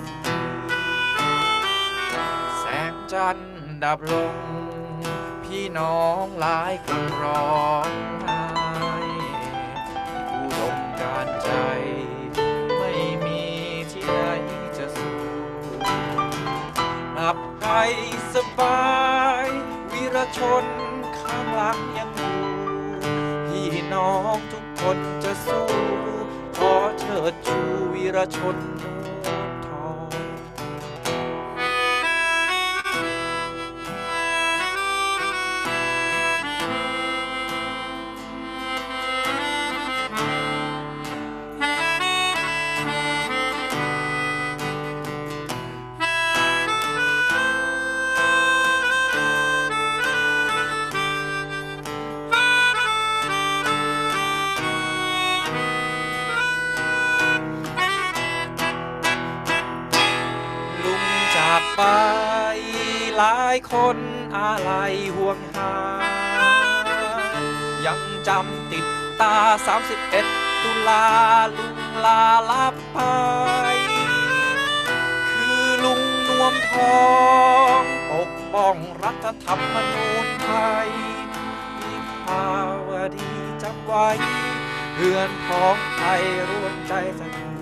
Speaker 6: แสงจันทร์ดับลงพี่น้องหลายคนร้องไห้อุดมการใจไม่มีที่ไหนจะสู้หลับให้สบายวีรชนข้างหลังยังอยู่พี่น้องทุกคนจะสู้ขอเชิดชูวีรชนนวลทองไปหลายคนอาลัยห่วงหายังจำติดตา31 ตุลาลุงลาลับไปคือลุงนวมทองปกป้องรัฐธรรมนูญไทยวิภาวดีจำไว้เพื่อนพ้องไทยร่วมใจสะดุด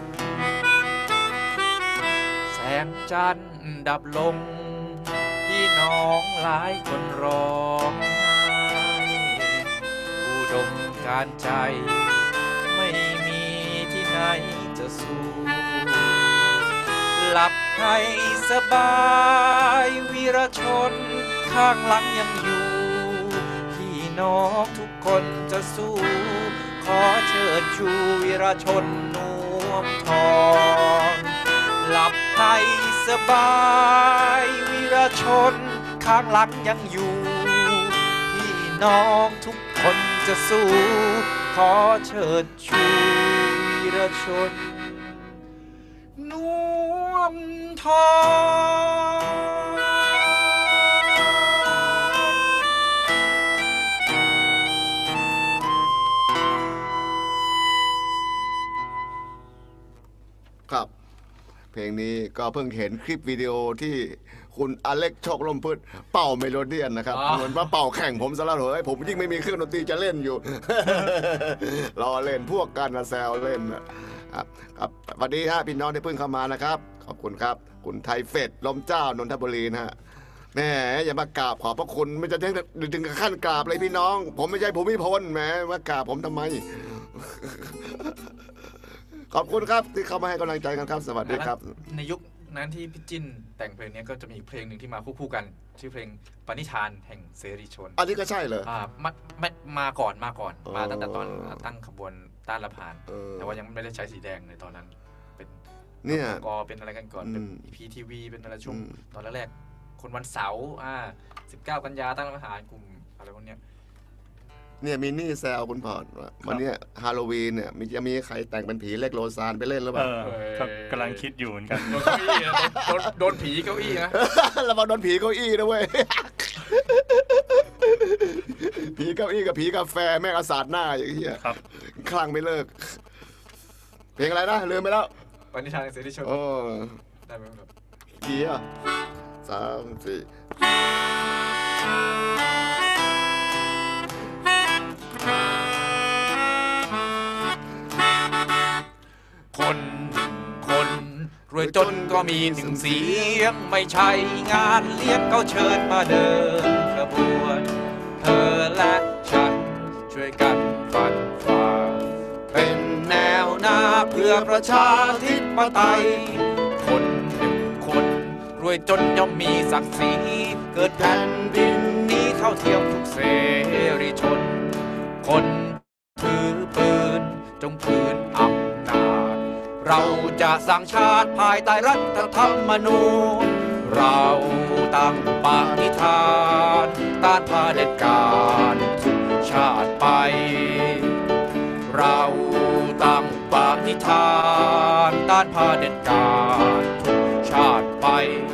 Speaker 6: แสงจันทร์ดับลงพี่น้องหลายคนร้องไห้อุดมการใจไม่มีที่ไหนจะสู้หลับให้สบายวีรชนข้างหลังยังอยู่พี่น้องทุกคนจะสู้ขอเชิญชูวีรชนนวมทองหลับให้สบายวีรชนข้างหลังยังอยู่พี่น้องทุกคนจะสู้ขอเชิญชูวีรชนนวมทอง
Speaker 7: ครับเพลงนี้ก็เพิ่งเห็นคลิปวิดีโอที่คุณอเล็กโชคล่มพืชเป่าเมโลเดียนนะครับเหมือนว่าเป่าแข่งผมซะแล้วเหรอผมยิ่งไม่มีเครื่องดนตรีจะเล่นอยู่ รอเล่นพวกกันมาแซวเล่นนะครับครับสวัสดีฮะพี่น้องที่เพิ่งเข้ามานะครับขอบคุณครับคุณไทยเฟดลมเจ้านนทบุรีนะฮะแหมอย่ามากราบขอบพระคุณไม่จะถึงขั้นกราบเลยพี่น้อง ผมไม่ใช่ภูมิพลแหมมากราบผมทำไม ขอบคุณครับที่เข้ามาให้กำลังใจกันครับสวัสดีครับ
Speaker 6: ในยุคนั้นที่พี่จิ้นแต่งเพลงนี้ก็จะมีเพลงหนึ่งที่มาคู่กันชื่อเพลงปณิธานแห่งเสรีชน
Speaker 7: อันนี้ก็ใช่เลย
Speaker 6: มาก่อนมาตั้งแต่ตอนตั้งขบวนต้านรัฐประหารแต่ว่ายังไม่ได้ใช้สีแดงในตอนนั้นเป็น
Speaker 7: เนี่ย
Speaker 6: กอเป็นอะไรกันก่อนเป็น PTV เป็นอะไรช่วงตอนแรกๆคนวันเสาร์19 กันยาตั้งรัฐประหารกลุ่มอะไรพวกนี้
Speaker 7: เนี่ยมินี่แซวคุณพอดวันนี้ฮาโลวีนเนี่ยจะมีใครแต่งเป็นผีเล็กโลซานไปเล่นหรือเปล่า
Speaker 4: ก็กำลังคิดอยู่เหมือนกัน
Speaker 6: โดนผีเก้าอี้นะ
Speaker 7: ระวังโดนผีเก้าอี้นะเว้ยผีเก้าอี้กับผีกาแฟแม่งอาสาดหน้าอย่างเงี้ย
Speaker 4: ครับ
Speaker 7: คลั่งไม่เลิกเพลงอะไรนะลืมไปแล้ว
Speaker 6: ปณิธานแห่งเสรีชนได้ไหมครับ
Speaker 7: กี่อ่ะ3 4
Speaker 6: คนรวยจนก็มีหนึ่งเสียงไม่ใช่งานเลี้ยงเขาเชิญมาเดินขบวนเธอและฉันช่วยกันฟันฝ่าเป็นแนวหน้าเพื่อประชาธิปไตยคนหนึ่งคนรวยจนย่อมมีศักดิ์ศรีเกิดแผ่นดินนี้เท่าเทียมทุกเสรีชนคนถือปืนจงคืนอำนาจเราจะสร้างชาติภายใต้รัฐธรรมนูญเราตั้งปณิธานต้านเผด็จการทุกชาติไปเราตั้งปณิธานต้านเผด็จการทุกชาติไป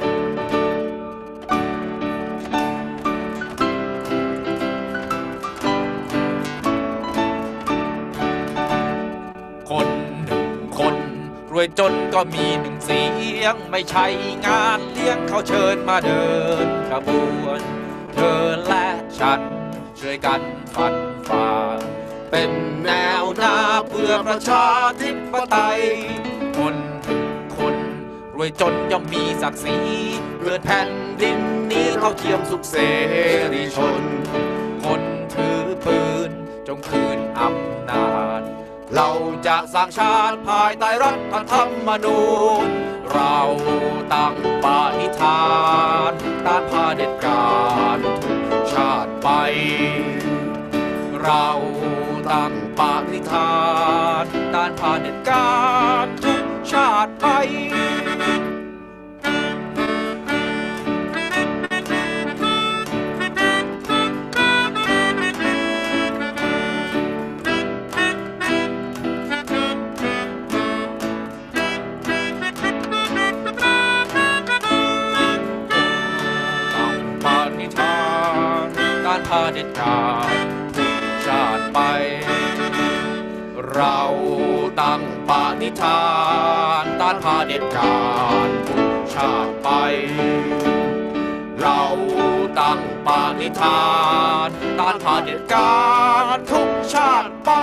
Speaker 6: คนหนึ่งคนรวยจนก็มีหนึ่งเสียงไม่ใช่งานเลี้ยงเขาเชิญมาเดินขบวนเธอและฉันช่วยกันฟันฝ่าเป็นแนวหน้าเพื่อประชาธิปไตยคนหนึ่งคนรวยจนย่อมมีศักดิ์ศรีเพื่อแผ่นดินนี้เท่าเทียมสุขเสรีชนคนถือปืนจงคืนอำนาจเราจะสร้างชาติภายใต้รัฐธรรมนูญเราตั้งปณิธานต้านเผด็จการทุกชาติไปเราตั้งปณิธานต้านเผด็จการทุกชาติไปเผด็จการทุกชาติไปเราตั้งปณิธานต้านเผด็จการทุกชาติไปเราตั้งปณิธานต้านเผด็จการทุกชาติไป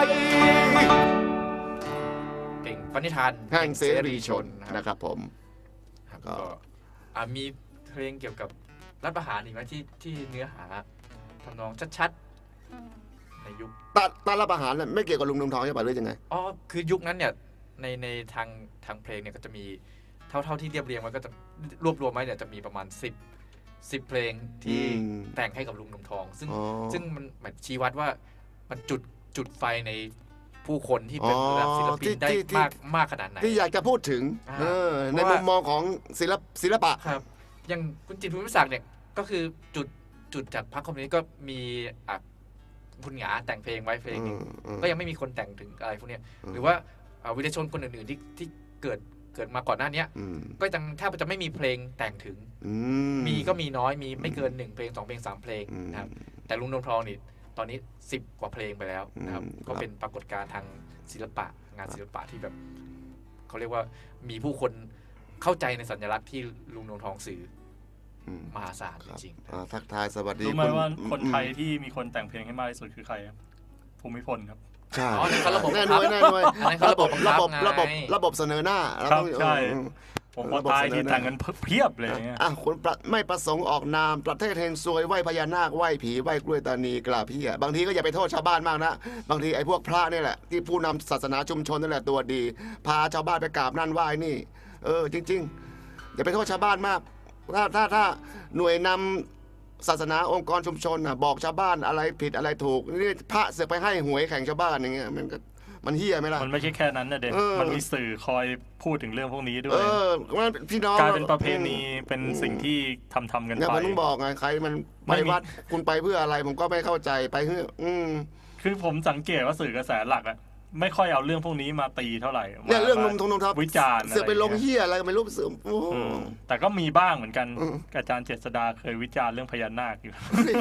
Speaker 6: เก่งปณิธาน
Speaker 7: แห่งเสรีชนนะครับผม
Speaker 6: ก็มีเพลงเกี่ยวกับรัฐประหารอีกไหมที่เนื้อหาทำนองชัดๆในยุค
Speaker 7: ตอนรัฐประหารไม่เกี่ยวกับลุงนมทองใช่ป่ะหรือยังไง
Speaker 6: อ๋อคือยุคนั้นเนี่ยในทางเพลงเนี่ยก็จะมีเท่าที่เรียบเรียงมันก็จะรวบรวมไว้เนี่ยจะมีประมาณ10เพลงที่แต่งให้กับลุงนมทองซึ่งมันหมายชี้วัดว่ามันจุดไฟในผู้คนที่เป็นระดับศิลปินได้มากขนาดไหน
Speaker 7: ที่อยากจะพูดถึงในมุมมองของศิลปะ
Speaker 6: ครับอย่างคุณจิตรภูมิศักดิ์เนี่ยก็คือจุดจากพรรคคอมมิวนิสต์ก็มีคุณหงาแต่งเพลงไว้เพลงนึงก็ยังไม่มีคนแต่งถึงอะไรพวกนี้หรือว่าวิทยชนคนอื่นๆที่เกิดมาก่อนหน้านี้ก็ยังแทบจะไม่มีเพลงแต่งถึงมีก็มีน้อยมีไม่เกิน1เพลง2เพลง3เพลงนะครับแต่ลุงนมทองนี่ตอนนี้10กว่าเพลงไปแล้วนะครับก็เป็นปรากฏการณ์ทางศิลปะงานศิลปะที่แบบเขาเรียกว่ามีผู้คนเข้าใจในสัญลักษณ์ที่ลุงนมทองสื่อมหาศาลจริง
Speaker 7: ๆทักทายสวัสดี
Speaker 4: รู้ไหมว่าคนไทยที่มีคนแต่งเพลงให้มากที่สุดคือใครครับภูมิพลครับ
Speaker 7: ใช่
Speaker 6: ระบบ
Speaker 7: แน่นอนระบบเสนอหน้า
Speaker 4: ใช่ผมก็ตายที่แต่งกันเพียบเลย
Speaker 7: คุณไม่ประสงค์ออกนามประเทศเฮงซวยไหว้พญานาคไหว้ผีไหว้กล้วยตานีกราบพี่บางทีก็อย่าไปโทษชาวบ้านมากนะบางทีไอ้พวกพระนี่แหละที่ผู้นำศาสนาชุมชนนั่นแหละตัวดีพาชาวบ้านไปกราบนั่นไหว้นี่จริงๆอย่าไปโทษชาวบ้านมากถ้าหน่วยนำศาสนาองค์กรชุมชนบอกชาวบ้านอะไรผิดอะไรถูกนี่พระเสือกไปให้หวยแข่งชาวบ้านอย่างเงี้ยมันเหี้ยไหมล่ะ
Speaker 4: มันไม่ใช่แค่นั้นนะเด่นมันมีสื่อคอยพูดถึงเรื่องพวกนี้ด้วย
Speaker 7: พี่น้อง
Speaker 4: กลายเป็นประเพณีเป็นสิ่งที่ทำกันไป
Speaker 7: ผมต้องบอกไงใครมันไปวัดคุณไปเพื่ออะไรผมก็ไม่เข้าใจไปเพื่อ
Speaker 4: คือผมสังเกตว่าสื่อกระแสหลักอะไม่ค่อยเอาเรื่องพวกนี้มาตีเท่าไหร่
Speaker 7: เนี่ยเรื่องนมทงนมทับ
Speaker 4: วิจารณ์
Speaker 7: เสือไปลงเหี้ยอะไรไม่รู้เสือ
Speaker 4: แต่ก็มีบ้างเหมือนกันอาจารย์เจษฎาเคยวิจารณ์เรื่องพญานาคอยู่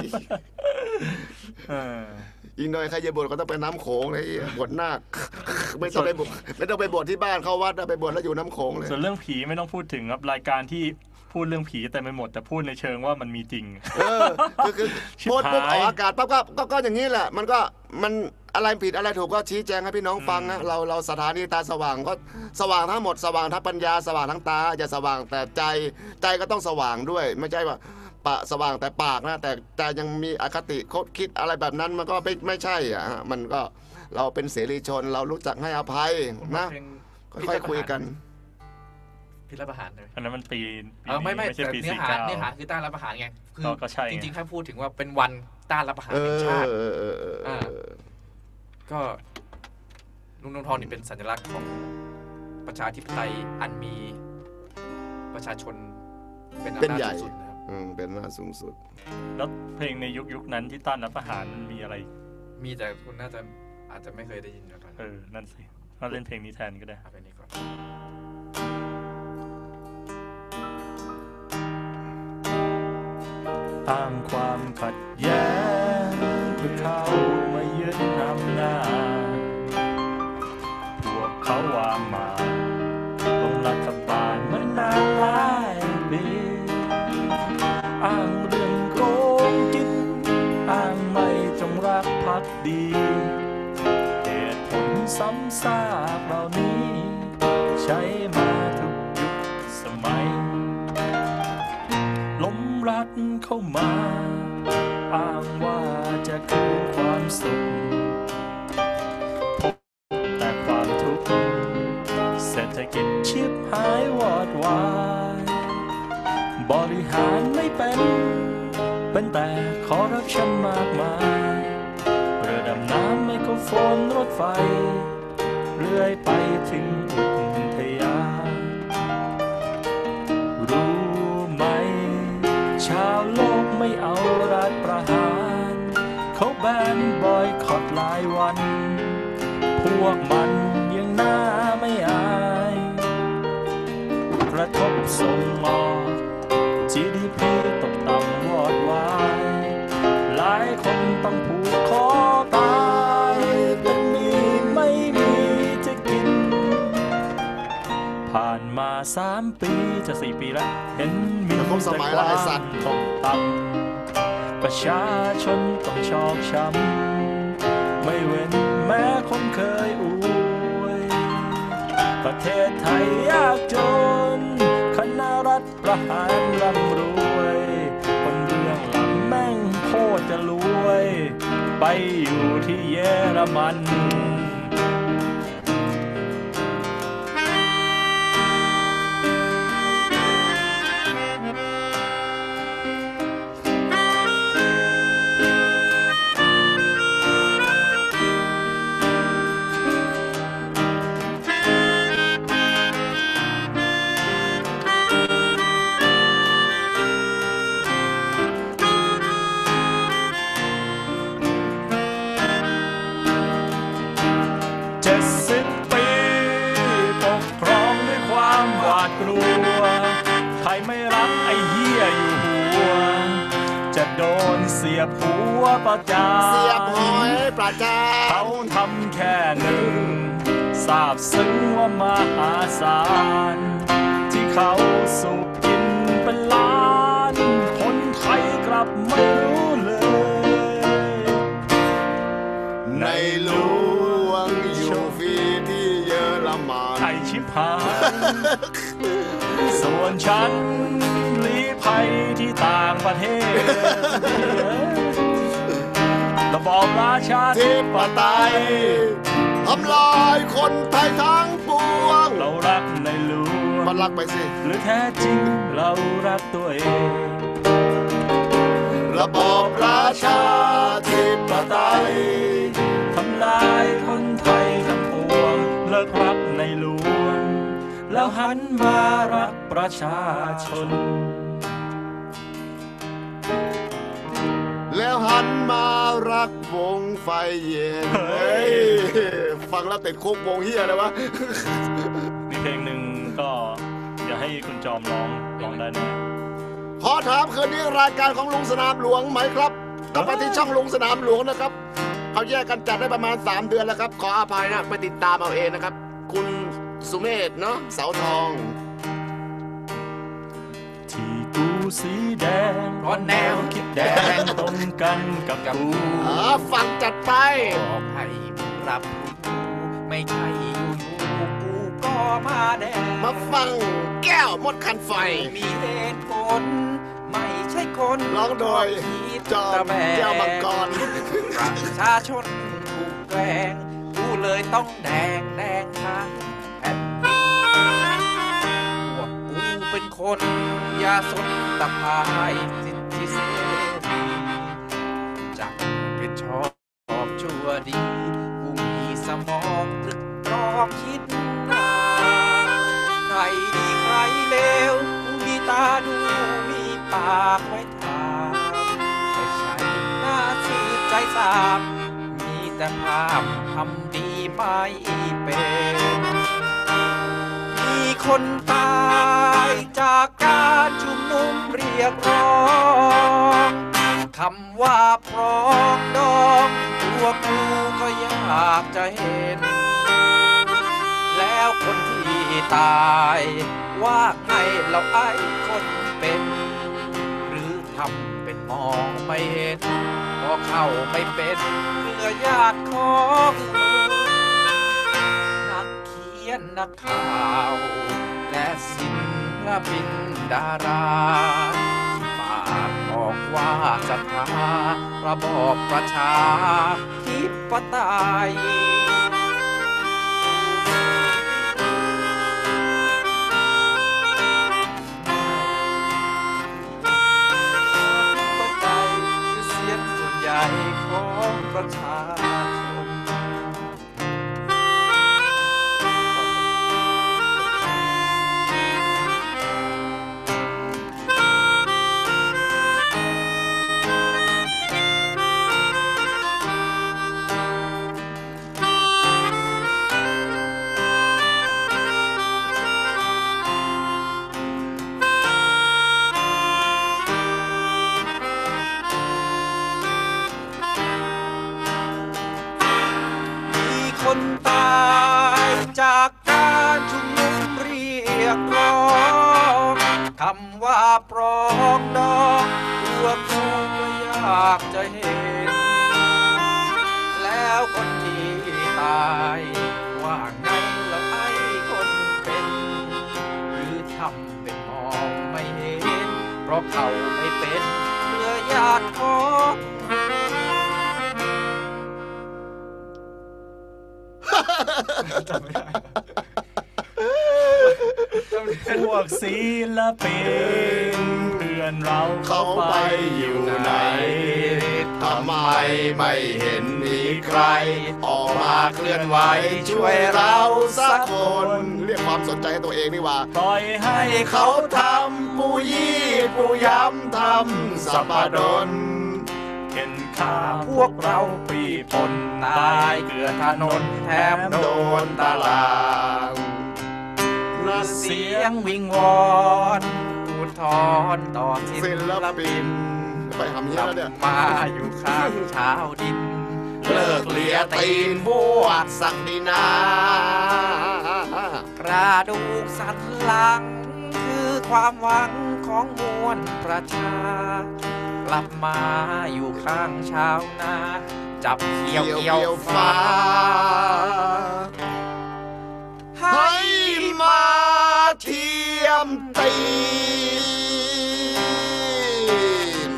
Speaker 7: อีกหน่อยใครจะบวชก็ต้องไปน้ำโขงเลยบวชนาคไม่ต้องไปบวชที่บ้านเข้าวัดไปบวชแล้วอยู่น้ำโขงเลย
Speaker 4: ส่วนเรื่องผีไม่ต้องพูดถึงครับรายการที่พูดเรื่องผีแต่ไม่หมดแต่พูดในเชิงว่ามันมีจริง
Speaker 7: คือโพสต์ปุ๊บออกอากาศปั๊บก็อย่างนี้แหละมันอะไรผิดอะไรถูกก็ชี้แจงให้พี่น้องฟังนะเราสถานีตาสว่างก็สว่างทั้งหมดสว่างทั้งปัญญาสว่างทั้งตาอย่าสว่างแต่ใจก็ต้องสว่างด้วยไม่ใช่ว่าสว่างแต่ปากนะแต่ยังมีอคติคิดอะไรแบบนั้นมันก็ไม่ใช่อ่ะมันก็เราเป็นเสรีชนเรารู้จักให้อภัยนะค่อยๆคุยกัน
Speaker 6: พิรัฐประหารเลย
Speaker 4: อันนั้นมันปี
Speaker 6: ไม่แต่เนื้อหาคือต้านรัฐประหารไงคือจริงๆแค่พูดถึงว่าเป็นวันต้านรัฐประหารแห่งชาติก็ลุงนงทองนี่เป็นสัญลักษณ์ของประชาธิปไตยอันมีประชาชนเป็นอำนาจสูงสุดนะครับ
Speaker 7: เป็นอำนาจสูงสุด
Speaker 4: แล้วเพลงในยุคนั้นที่ต้านรัฐประหารมีอะไร
Speaker 6: มีแต่คุณน่าจะอาจจะไม่เคยได้ยินนะ
Speaker 4: นั่นสิเราเล่นเพลงนี้แทนก็ได้
Speaker 6: เพลงนี้ก่อน
Speaker 4: อ้างความขัดแย้งเพื่อเข้ามายึดอำนาจพวกเขาวางมาลงรัฐบาลมานานหลายปีอ้างเรื่องโกงกินอ้างไม่จงรักภักดีเหตุผลซ้ำซากเหล่านี้ใช้มาทุกยุคสมัยล้มรัฐเข้ามาอ้างว่าจะคืนความสุขพบแต่ความทุกข์เศรษฐกิจชิบหายวอดวายบริหารไม่เป็นแต่คอร์รัปชันมากมายเรือดำน้ำไมโครโฟนรถไฟเรื่อยไปถึงอุทยานรู้ไหมชาวโลกไม่เอารัฐประหารเขาแบนบอยคอตหลายวันพวกมันยังหน้าไม่อายกระทบส่งออก GDP ตกต่ำวอดวายหลายคนต้องผูกคอตายเป็นหนี้ไม่มีจะกินผ่านมา3 ปีจะ4 ปีแล้วเห็นมีแต่ความตกต่ำประชาชนต้องชอกช้ำไม่เว้นแม้คนเคยอวยประเทศไทยยากจนคณะรัฐประหารร่ำรวยคนเบื้องหลังแม่งโคตรจะรวยไปอยู่ที่เยอรมันไม่รักไอ้เหี้ยอยู่หัวจะโดนเสียบหัวประจานเสียบหอยประจานเขาทำแค่หนึ่งทราบซึ้งว่ามหาศาลที่เขาสูบกินเป็นล้านคนไทยกลับไม่รู้เลยในหลวงอยู่ฟรีที่เยอรมันไอชิบหายส่วนฉันลี้ภัยที่ต่างประเทศระบอบราชาธิปไตยทำลายคนไทยทั้งปวงเรารักในหลวงมันรักไปสิหรือแท้จริงเรารักตัวเองระบอบราชาธิปไตยทำลายคนไทยทั้งปวงเลิกรักในหลวงแล้วหันมารักประชาชนแล้วหันมารักวงไฟเย็นฟังแล้วติดคุกวงเฮียเลยวะมีเพลงหนึ่งก็อย่าให้คุณจอมร้องได้แน่ขอถามคืนนี้รายการของลุงสนามหลวงไหมครับก็ไปที่ช่องลุงสนามหลวงนะครับเขาแยกกันจัดได้ประมาณ3 เดือนแล้วครับขออภัยนะไปติดตามเอาเองนะครับคุณสุเมธเนาะเสาทองที่กูสีแดง
Speaker 6: เพราะแนวคิดแดง
Speaker 4: ตรงกันกับกู
Speaker 7: ฟังจัดไป
Speaker 6: บอกให้มึงรับรู้ไม่ใช่อยู่ๆกูก็มาแดง
Speaker 7: มาฟังแก้วมดคันไฟ
Speaker 6: มีเหตุผลไม่ใช่คน
Speaker 7: ร้องโดยจอมแก้วมังกร
Speaker 6: ประชาชนถูกแกล้งกูเลยต้องแดงทั้งแผ่นว่ากูเป็นคนยาสนตะพายสิทธิเสรีจักเป็นชอบชั่วดีกูมีสมองตรึกตรองคิดนาใครดีใครเลวกูมีตาดูมีปากไว้ถามไม่ใช่หน้าซื่อใจสามมีแต่ภาพทำดีไม่เป็นมีคนตายจากการชุมนุมเรียกร้องคำว่าพร้อมดองตัวกูก็อยากจะเห็นแล้วคนที่ตายว่าไงเราไอ้คนเป็นหรือทำเป็นมองไม่เห็นก็เข้าไม่เป็นเครือญาติของนักเขียนนักข่าวและศิลปินดาราที่ปากบอกว่าศรัทธาระบอบประชาธิปไตยของประชาชนคนตายจากการชุมนุมเรียกร้องคำว่าปรองดองตัวกูก็อยากจะเห็นแล้วคนที่ตายว่าไงแล้วไอ้คนเป็นหรือทำเป็นมองไม่เห็นเพราะเขาไม่เป็นเครือญาติของจำไม่ได้
Speaker 4: พวกศิลปินเพื่อนเราเขาไปอยู่ไหน
Speaker 7: ทำไมไม่เห็นมีใครออกมาเคลื่อนไหวช่วยเราสักคนเรียกความสนใจให้ตัวเองนี่ว่า
Speaker 4: ปล่อยให้
Speaker 7: เขาทำปูยี่ปูย้ำทำสัปดน
Speaker 4: เห็นข้าพวกเราปีปนตายเกลือถนนแถมโดนตาราง
Speaker 6: เสียงวิงวอนอุทธรต่อศิลปิน
Speaker 7: ไปทำเยอะแล้วเนี่ย
Speaker 6: มาอยู่ข้างชาวดิน
Speaker 7: เลิกเลียตีนพวกศักดินาก
Speaker 6: ระดูกสันหลังคือความหวังของมวลประชากลับมาอยู่ข้างชาวนาจับเกี่ยวฟ้า
Speaker 7: ให้มาเทียมตีน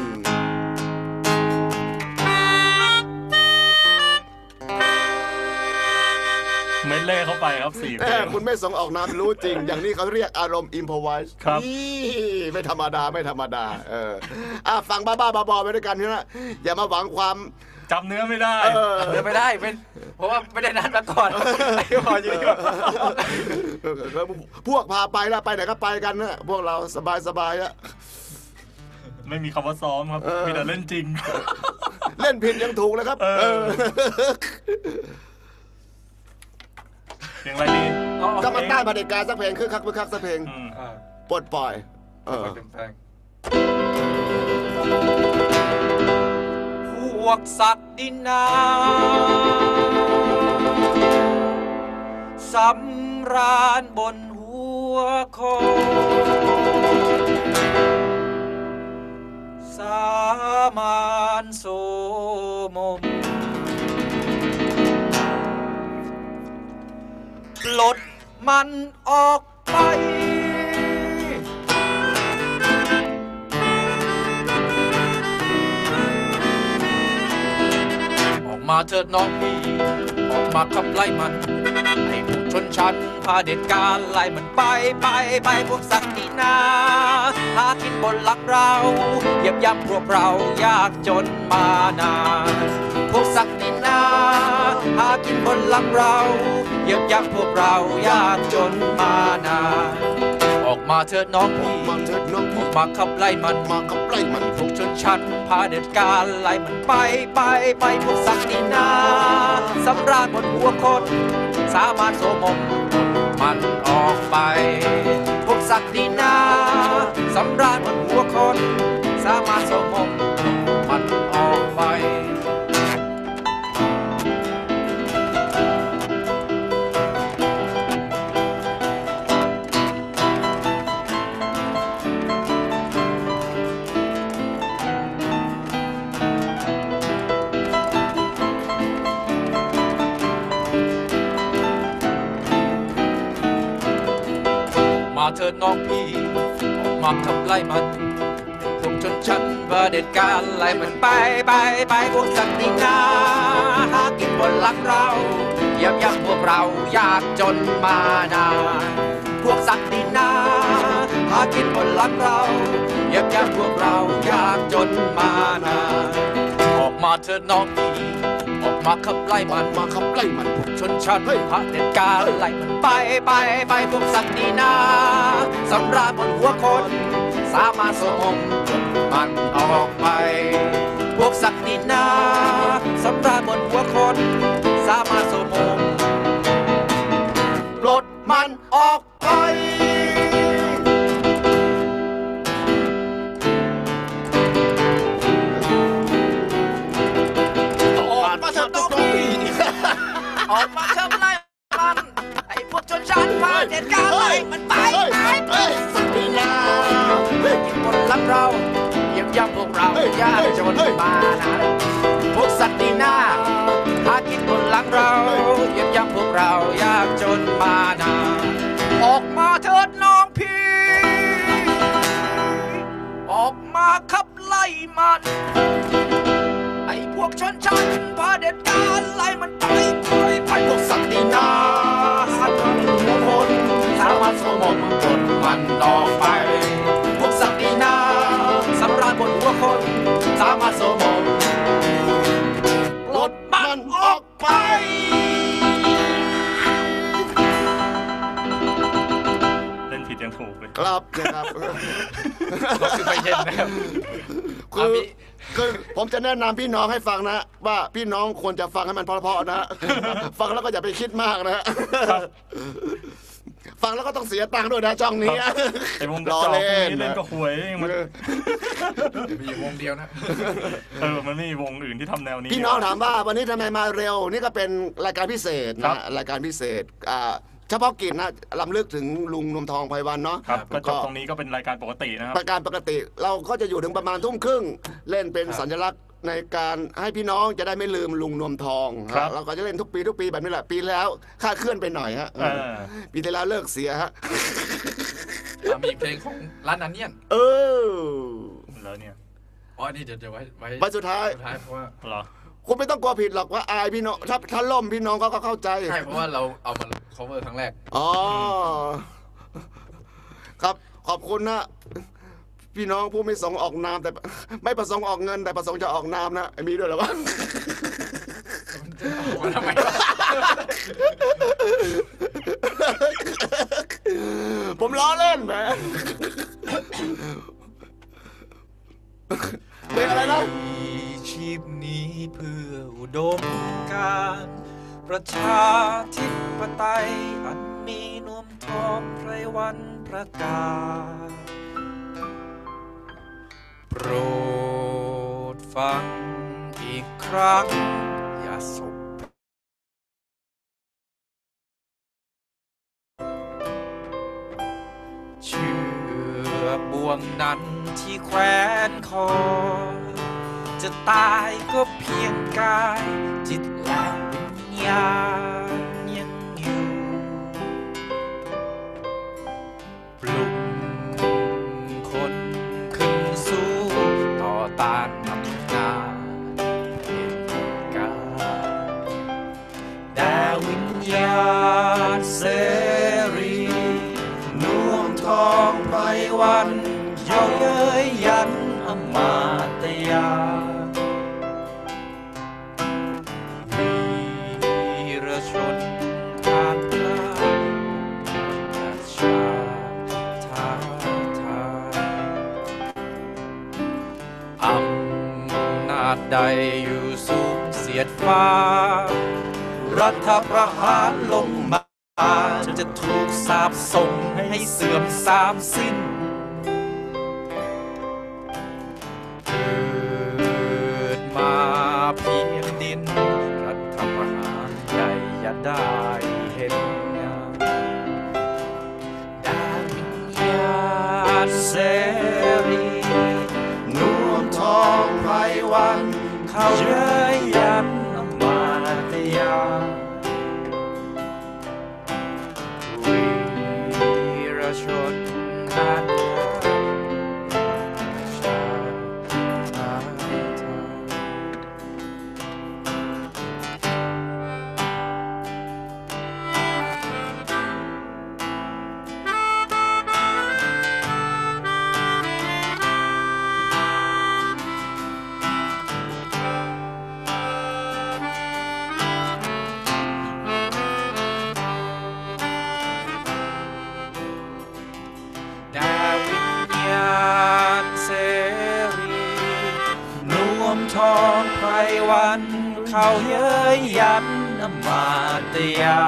Speaker 4: เมดเล่เข้าไปครับ4 เพลง
Speaker 7: คุณไม่ส่งออกนามรู้จริงอย่างนี้เขาเรียกอารมณ์อิมพอไวส์นี่ไม่ธรรมดาฟังบ้าๆบอๆไปด้วยกันนะอย่ามาหวังความ
Speaker 4: จำเนื้อไม่ได้
Speaker 6: เนื้อไม่ได้เป็นเพราะว่าไม่ได้นัดมาก่อนไอ้พออยู่
Speaker 7: พวกพาไปแล้วไปไหนก็ไปกันนะพวกเราสบายๆอะ
Speaker 4: ไม่มีคำว่าซ้อมครับมีแต่เล่นจริง
Speaker 7: เล่นผิดยังถูกเลยครับ
Speaker 4: อย่างไรดี
Speaker 7: ก็มาต้านเผด็จการสักเพลงคึกคักสักเพลงปลดปล่อย
Speaker 6: พวกศักดินาสำราญบนหัวคอมานโสมมปลดมันออกไปออกมาเถิดน้องพี่ออกมาขับไล่มันให้พวกชนชั้นพาเด็ดการไล่มันไปพวกศักดินาหากินบนหลังเราเหยียบย่ำพวกเรายากจนมานานพวกศักดินาหากินบนหลังเราเหยียบย่ำพวกเรายากจนมานานออกมาเถิดน้องพี่ออกมาขับไล่มันพวกชนชั้นพาเด็ดการไล่มันไปพวกศักดินาสำราญบนหัวคนสามารถโสมมมันออกไปพวกศักดินาสำราญบนหัวคนสามารถโสมมมันออกไปมาเถิดน้องพี่ออกมาขับไล่มันพวกชนชั้นเผด็จการไล่มันไปพวกศักดินาหากินบนหลังเราเหยียบย่ำพวกเรายากจนมานานพวกศักดินาหากินบนหลังเราเหยียบย่ำพวกเรายากจนมานานออกมาเถิดน้องพี่ออกมาขับไล่มันพวกชนชั้นพระเด็จการไล่มันไปพวกศักดินาสำราญบนหัวคนสามารถโสมมันออกไปพวกศักดินาสำราญบนหัวคนสามารถโสมปลดมันออกไปออกมาขับไล่มันไอ้พวกชนชั้นพาเด็ดการไล่มันไปศักดินากินบนหลังเราเหยียบย่ำพวกเรายากจนมานานพวกศักดินาหากินบนหลังเราเหยียบย่ำพวกเรายากจนมานานออกมาเถิดน้องพี่ออกมาขับไล่มันไอ้พวกชนชั้นพาเด็ดการไล่มันไปพวกศักดินาสำราญบนหัวคนสามารถโสมมปลดมันออกไปพวกศักดินาสำราญบนหัวคนสามารถโสมมปลดมันออกไป
Speaker 4: เล่นผิดยังถูกเลย
Speaker 7: ครับนะครับ
Speaker 6: คือไปเย็นนะครับ
Speaker 7: คือผมจะแนะนำพี่น้องให้ฟังนะว่าพี่น้องควรจะฟังให้มันเพราะๆนะฟังแล้วก็อย่าไปคิดมากนะฟังแล้วก็ต้องเสียตังค์ด้วยนะช่องนี้
Speaker 4: ไอ้วงกระจอกนี่เล่นก็หวยมัน
Speaker 6: มีวงเดียวนะ
Speaker 4: มันไม่มีวงอื่นที่ทำแนวนี้
Speaker 7: พี่น้องถามว่าวันนี้ทำไมมาเร็วนี่ก็เป็นรายการพิเศษนะรายการพิเศษเฉพาะกิจนะรำลึกถึงลุงนวมทองไพวันเนาะ
Speaker 4: ครับก็จบตรงนี้ก็เป็นรายการปกตินะครับ
Speaker 7: รายการปกติเราก็จะอยู่ถึงประมาณ 20:30 เล่นเป็นสัญลักษณ์ในการให้พี่น้องจะได้ไม่ลืมลุงนวมทองเราก็จะเล่นทุกปีแบบนี้แหละปีแล้วคาดเคลื่อนไปหน่อยฮะปีที่แล้วเลิกเสียฮะ
Speaker 6: มีเพลงของร้านนันเนียน
Speaker 4: แล้วเนี่ย
Speaker 6: นี่เดี๋ยวไ
Speaker 7: ว้สุดท้าย
Speaker 6: เพราะว่า
Speaker 7: คุณไม่ต้องกลัวผิดหรอกว่าอายพี่น้องถ้าล่มพี่น้องก็เข้าใจ
Speaker 6: ใช่เพราะว่าเราเอามา cover ครั้งแรก
Speaker 7: ครับขอบคุณนะพี่น้องผู้ไม่ประสงค์ออกนามแต่ไม่ประสงค์ออกเงินแต่ประสงค์จะออกนามนะมีด้วยหรอวะ
Speaker 6: ทำไม
Speaker 7: ผมล้อเล่นแหมเป็นอะไรนะ
Speaker 6: ชีพนี้เพื่ออุดมการณ์ประชาธิปไตยอันมีนวมทองไพรวันประกาศโปรดฟังอีกครั้งอย่าสบเชือกบ่วงนั้นที่แขวนคอจะตายก็เพียงกายจิตและวิญญาณยังอยู่ปลุกคนขึ้นสู้ต่อต้านอำนาจเผด็จการแต่วิญญาณเสรีน่วมทองไพรวันเย้ยยันอมาตยาวีรชนทางกล้าประชาท้าทายอำนาจใดอยู่สูงเสียดฟ้ารัฐประหารลงมาจะถูกสาปส่งให้เสื่อมทรามสิ้นเกิดมาเพียงดินรัฐประหารใหญ่อย่าได้เห็นงามแต่วิญญาณเสรีน่วมทองไพรวันเขาเย้ยยันอมาตยาวีรชนนาฏประชาท้าทายแต่วิญญาณเสรีน่วมทองไพรวันเขาเย้ยยันอมาตยา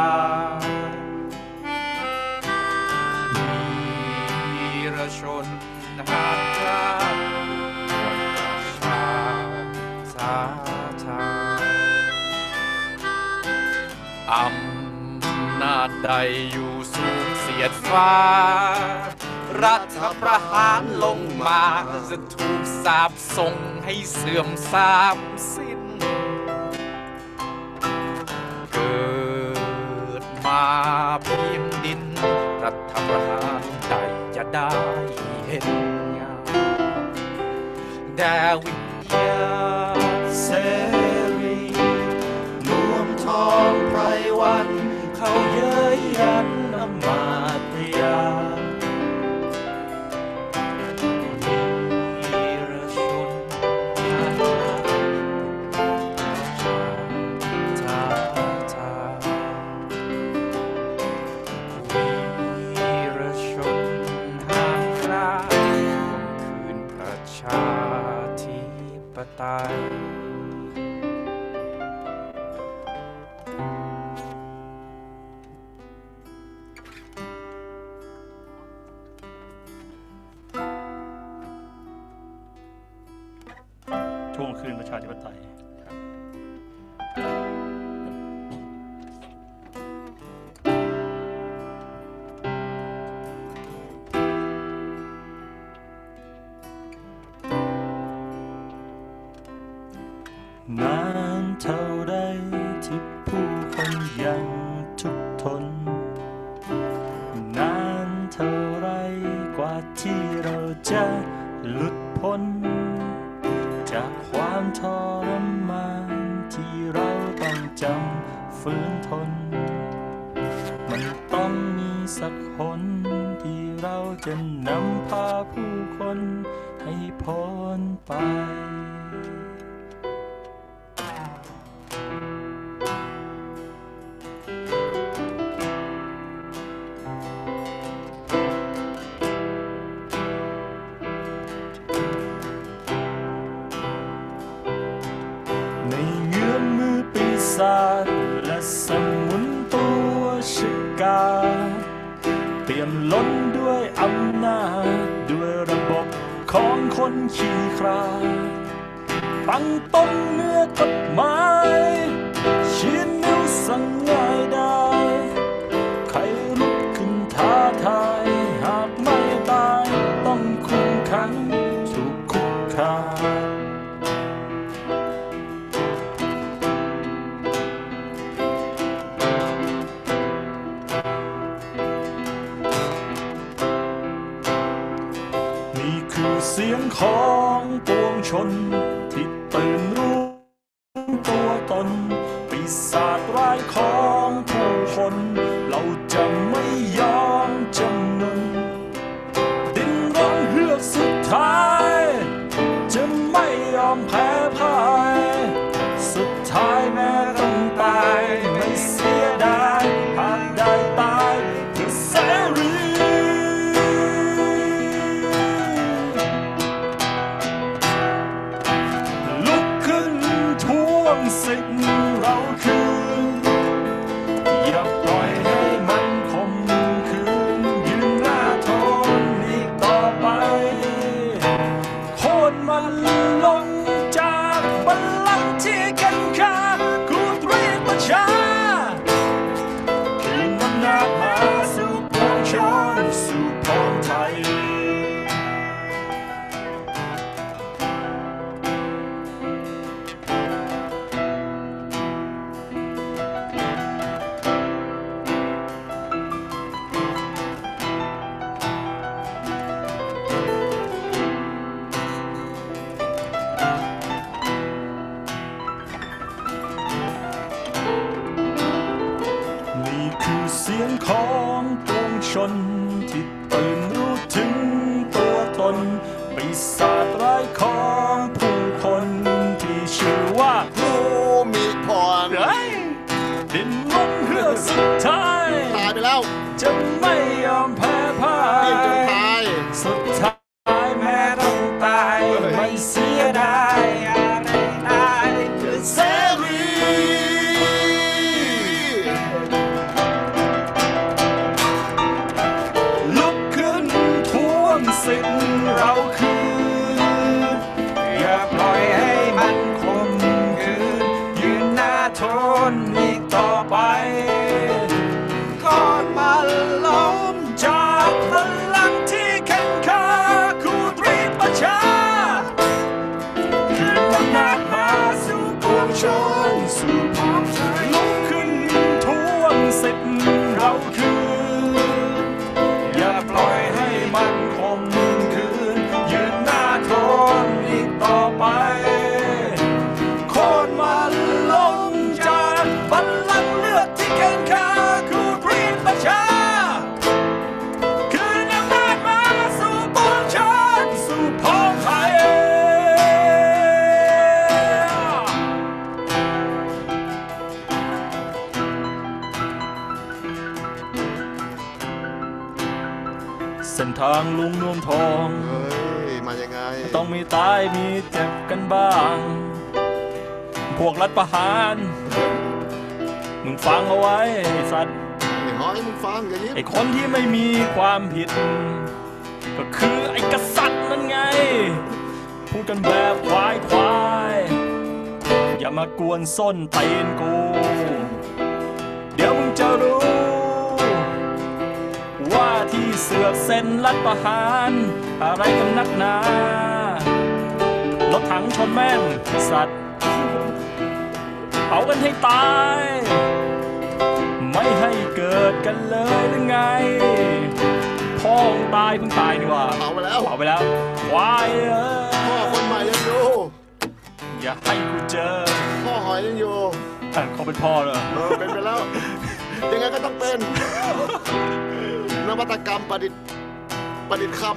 Speaker 6: วีรชนหาดกล้าประชาท้าทายอำนาจใดอยู่สูงเสียดฟ้ารัฐประหารลงมาจะถูกสาปส่งให้เสื่อมทรามสิ้นเกิดมาเพียงดินรัฐประหารใดจะได้เห็นงามแต่วิญญาณเสรีน่วมทองไพรวันเขาเย้ยยันอมาตยาตาย
Speaker 4: ช่วงคืนประชาธิปไตยนานเท่าใดที่ผู้คนยังทุกข์ทนนานเท่าไรกว่าที่เราจะหลุดพ้นจากความทรมานที่เราต้องจำฝืนทนมันต้องมีสักหนที่เราจะนำพาผู้คนให้พ้นไปและสมุนตัวชิกาเปี่ยมล้นด้วยอำนาจด้วยระบบของคนขี้คร้านตั้งต้นเนื้อกฎหมายชี้นิ้วสั่งง่ายได้ใครลุกขึ้นท้าทายหากไม่ตายต้องคุมขังถูกคุกคามนี่คือเสียงของปวงชนที่ตื่นรู้ตัวตนปีศาจร้ายของผู้คนเราจะไม่ยอมจำนนดิ้นรนเฮือกสุดท้ายจะไม่ยอมแพ้พ่ายสุดท้ายแม้ต้องตายไม่เสียดายหากได้ตายเพื่อเสรีลุกขึ้นทวงสิทธิ์เราคืนอย่าปล่อยให้มันคมคืนยืนหน้าทนอีกต่อไปโค่นมันลงจากบัลลังก์ที่แข็งขากูตรีประชาคืนอำนาจมาสู่ปวงชนสู่พ้องไทยนี่คือเสียงของปวงชนที่ตื่นรู้ถึงตัวตนปีศาจร้ายของผู้คนที่ชื่อว่า
Speaker 7: ผู้มีพร
Speaker 4: ดิ้นรนเพื่อสุดท้าย
Speaker 7: ตายไปแล้ว
Speaker 4: จะไม่ยอมแพ้พ่า
Speaker 7: ดิ้นจน
Speaker 4: ย
Speaker 7: ตาย
Speaker 4: สุดท้ายแม้ต้องตายไม่เสียดายอะไรได้เพื่อเสรีลุกขึ้นทวงสิทธิ์เราคืนอย่าปล่อยให้มันคมคืนยืนหน้าทนอีกต่อไปก่อนมันล้มจากบัลลังก์ที่แข็งขาคูตรีประชาคืนอำนาจมาสู่ปวงชนสู่พ้องไทยลุกขึ้นทวงสิทธิ์เราคืนอย่าปล่อยให้มันคมคืนยืนหน้าทนอีกต่อไปโค่นมันลงจากบัลลังก์เลือดที่แข็งขาคูตรีประชาคืนอำนาจมาสู่ปวงชนสู่พ้องไทยเส้นทางลุ่มนวมทอง
Speaker 7: เฮ้ย มายังไง
Speaker 4: ต้องมีตายมีเจ็บกันบ้าง พวกรัฐประหารมึงฟังเอาไว้ไอ้สัตว์
Speaker 7: ไอ้หอยมึงฟังอย่างนี้
Speaker 4: ไอ้คนที่ไม่มีความผิด ก็คือไอ้กษัตริย์นั่นไง พูดกันแบบควายอย่ามากวนส้นตีนกู เดี๋ยวมึงจะรู้ ว่าที่เสือกเซ็นรัฐประหารอะไรกันนักหนารถถังชนแม่งสัตว์เผากันให้ตาย ไม่ให้เกิดกันเลยหรือไงพ่อมึงตายเพิ่งตายนี่หว่า
Speaker 7: เผาไปแล้ว
Speaker 4: เผาไปแล้วควายเอ้ย
Speaker 7: พ่อคนใหม่ยังอยู่
Speaker 4: อย่าให้กูเจอ
Speaker 7: พ่อหอยยังอยู่
Speaker 4: เขาเป็นพ่อเลย
Speaker 7: เป็นไปแล้ว ยังไงก็ต้องเป็น นวัตกรรมประดิษฐ์ค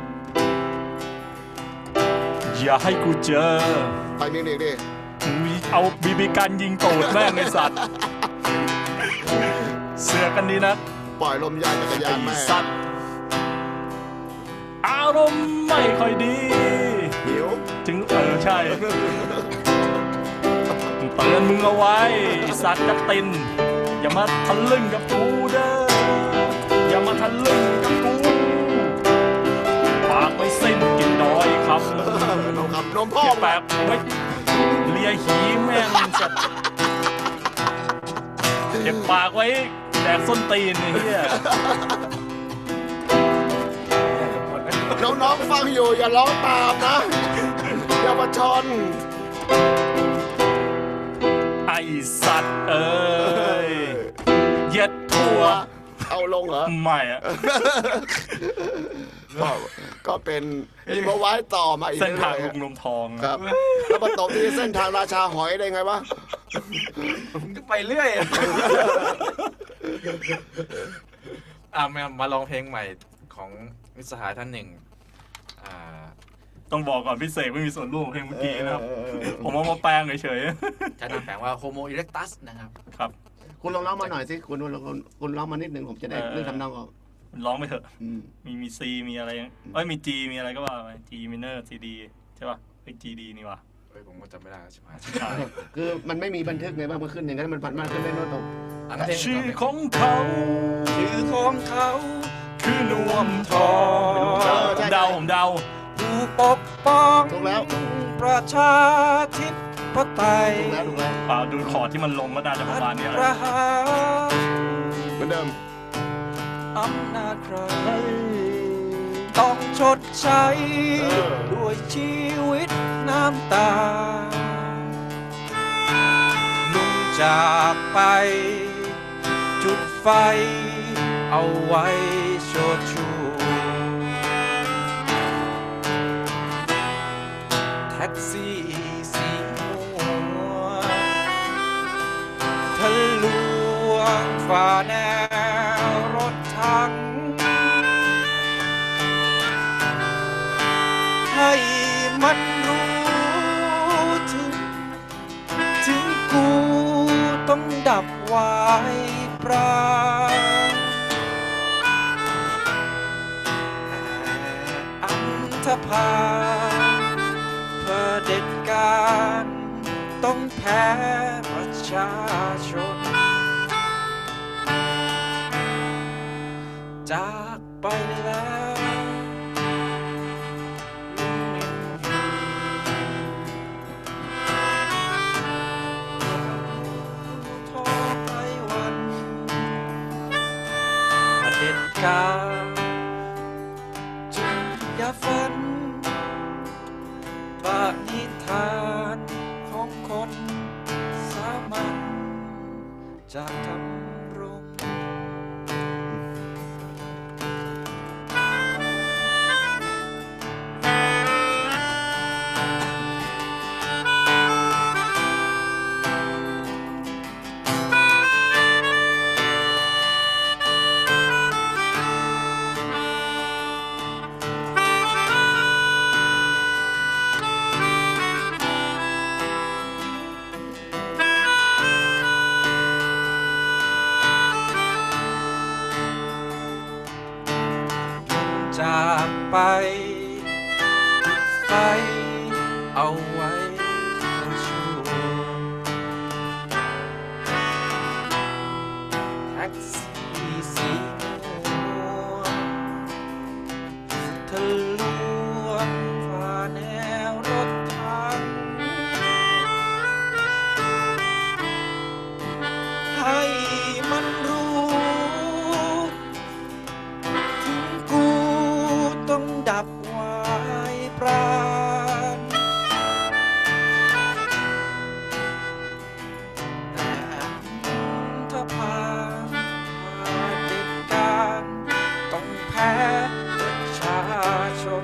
Speaker 4: อย่าให้กูเจอ
Speaker 7: ำไปมิวนิกดิ
Speaker 4: เอาบีบีกันยิงตูดแม่งไอ้สัตว์ เสือกันดีนะ
Speaker 7: ปล่อยลมยางจักรยานแม่
Speaker 4: ไอ้สัตว์อารมณ์ไม่ค่อยดี
Speaker 7: หิว
Speaker 4: ถึงใช่เตือนมึงเอาไว้ไอ้สัตว์กระตินอย่ามาทะลึ่งกับกูเด้ออย่ามาทะลึ่งกับกูปากไม่สิ้นกินน้อยคำ
Speaker 7: นมครับนมพ่อ
Speaker 4: แปบไม่เลียหีแม่งสัตว์เก็บปากไว้แดกส้นตีนไอ้เหี้ย
Speaker 7: น้องๆฟังอยู่อย่าร้องตามนะเยาวชน
Speaker 4: ไอสัตว์เอ้ยเย็ดถั่ว
Speaker 7: เอาลงเหรอ
Speaker 4: ไม่อะ
Speaker 7: ก็เป็นอินโฟไว้ต่อมาอีก
Speaker 4: เส้นทาง
Speaker 7: รื่
Speaker 4: ลุ
Speaker 7: อย
Speaker 4: งนมทอง
Speaker 7: ๆครับแล้วมาตบที่เส้นทางราชาหอยได้ไงวะ
Speaker 6: ก็ไปเรื่อยมาลองเพลงใหม่ของมิตรสหายท่านหนึ่ง
Speaker 4: ต้องบอกก่อนพี่เสกไม่มีส่วนร่วมเพลงเมื่อกี้นะครับผมเอามาแปลงเฉยๆ
Speaker 6: จะนำแปลว่า Homo erectus นะครับ
Speaker 4: ครับ
Speaker 7: คุณลองร้องมาหน่อยสิคุณร้องมานิดนึงผมจะได้เรื่องทำนองออก
Speaker 4: ร้องไปเถอะมีซีมีอะไรมีจีมีอะไรก็ว่าไปจีมิเนอร์ซีดีใช่ป่ะจีดีนี่วะ
Speaker 6: ผมก็จำไม่ได้ใช่ไหม
Speaker 7: คือมันไม่มีบันทึกไงบ้างมันขึ้นอย่างนั้นมันผัดมาขึ้นได้โน้ตตรง
Speaker 4: ชื่อของเขาคือนวมทองผมเดา
Speaker 6: ผู้ปกป้อง
Speaker 7: ถูกแล้ว
Speaker 6: ประชาธิปไตย
Speaker 7: ถูกแล้ว
Speaker 4: ดูคอร์ดที่มันลงก็น่าจะประมาณนี้แหละ
Speaker 7: เหมือนเดิม
Speaker 6: อำนาจใครต้องชดใช้ด้วยชีวิตน้ำตาลุงจากไปจุดไฟเอาไว้โชดชูแท็กซี่สีม่วงทะลวงฝ่าแนวรถถังให้มันรู้ถึงกูต้องดับไว้ปราณอันธพาลเผด็จการต้องแพ้ประชาชนจากไปแล้วจงอย่าฝันปณิธานของคนสามัญจะทำรงจากไปไฟเอาไว้ชั่วแท็กซี่สีม่วงทะลวงฝ่าแนวรถถังให้มันรู้ต้องดับไว้ปราณแต่ถ้าผ่านเด็ดการต้องแพ้ประชาชน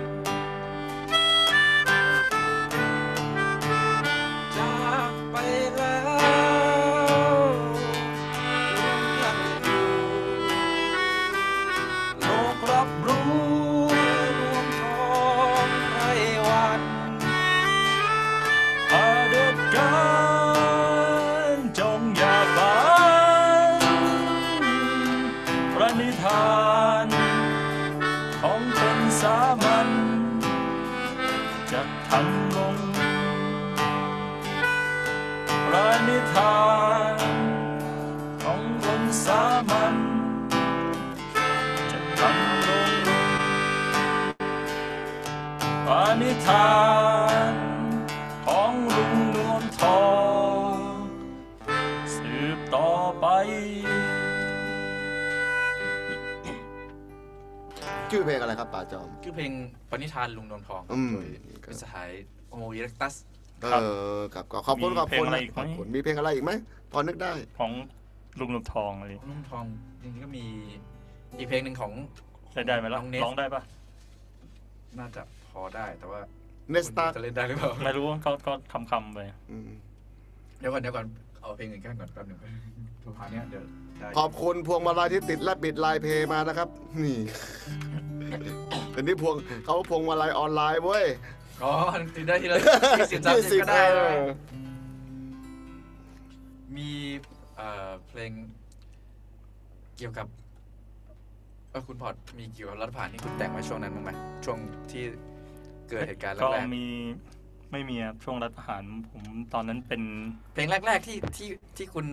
Speaker 6: จากไปแล้วยังอยู่โลกรับรู้
Speaker 4: จงอย่าฝันประนิธานของคนสามัญจะทำลงประนิธานของคนสามัญจะทำลงประนิธานของลุงนวมทองสืบต่อไป
Speaker 7: ชื่อเพลงอะไรครับป่าจอม
Speaker 6: ชื่อเพลงปณิธานลุงนวมทองโดยมิตรสหาย Homo erectus
Speaker 7: ครับขอบคุณมีเพลงอะไรอีกไหมพอนึกได้
Speaker 4: ของลุงนวมทองอะไร
Speaker 6: ลุงนวมทองจริงๆก็มีอีกเพลงหนึ่งของ
Speaker 4: ได้ไหมล่ะร้องได้ปะ
Speaker 6: น่าจะพอได้แต่ว่า
Speaker 7: เนสตา
Speaker 6: จะเล่นได้หรือเปล่า
Speaker 4: ไม่รู้ก็คำไป
Speaker 6: เดี๋ยวก่อนเอาเพลงอื่นแค่ก่อนแป๊บหนึ่งโทรหาเนี้ยเดี๋ยว
Speaker 7: ขอบคุณพวงมาลัยที่ติดและปิดไลน์เพย์มานะครับนี่แต่นี่เขาพวงมาลัยออนไลน์เว้ย
Speaker 6: อ๋อติดได้ทีละ20-30ก็ได้มีเพลงเกี่ยวกับคุณพอร์ตมีเกี่ยวกับรัฐประหารที่คุณแต่งไว้ช่วงนั้นบ้างไหมช่วงที่เกิดเหตุการณ์แรก
Speaker 4: ก็ไม่มีช่วงรัฐประหารผมตอนนั้นเป็น
Speaker 6: เพลงแรกๆที่คุณ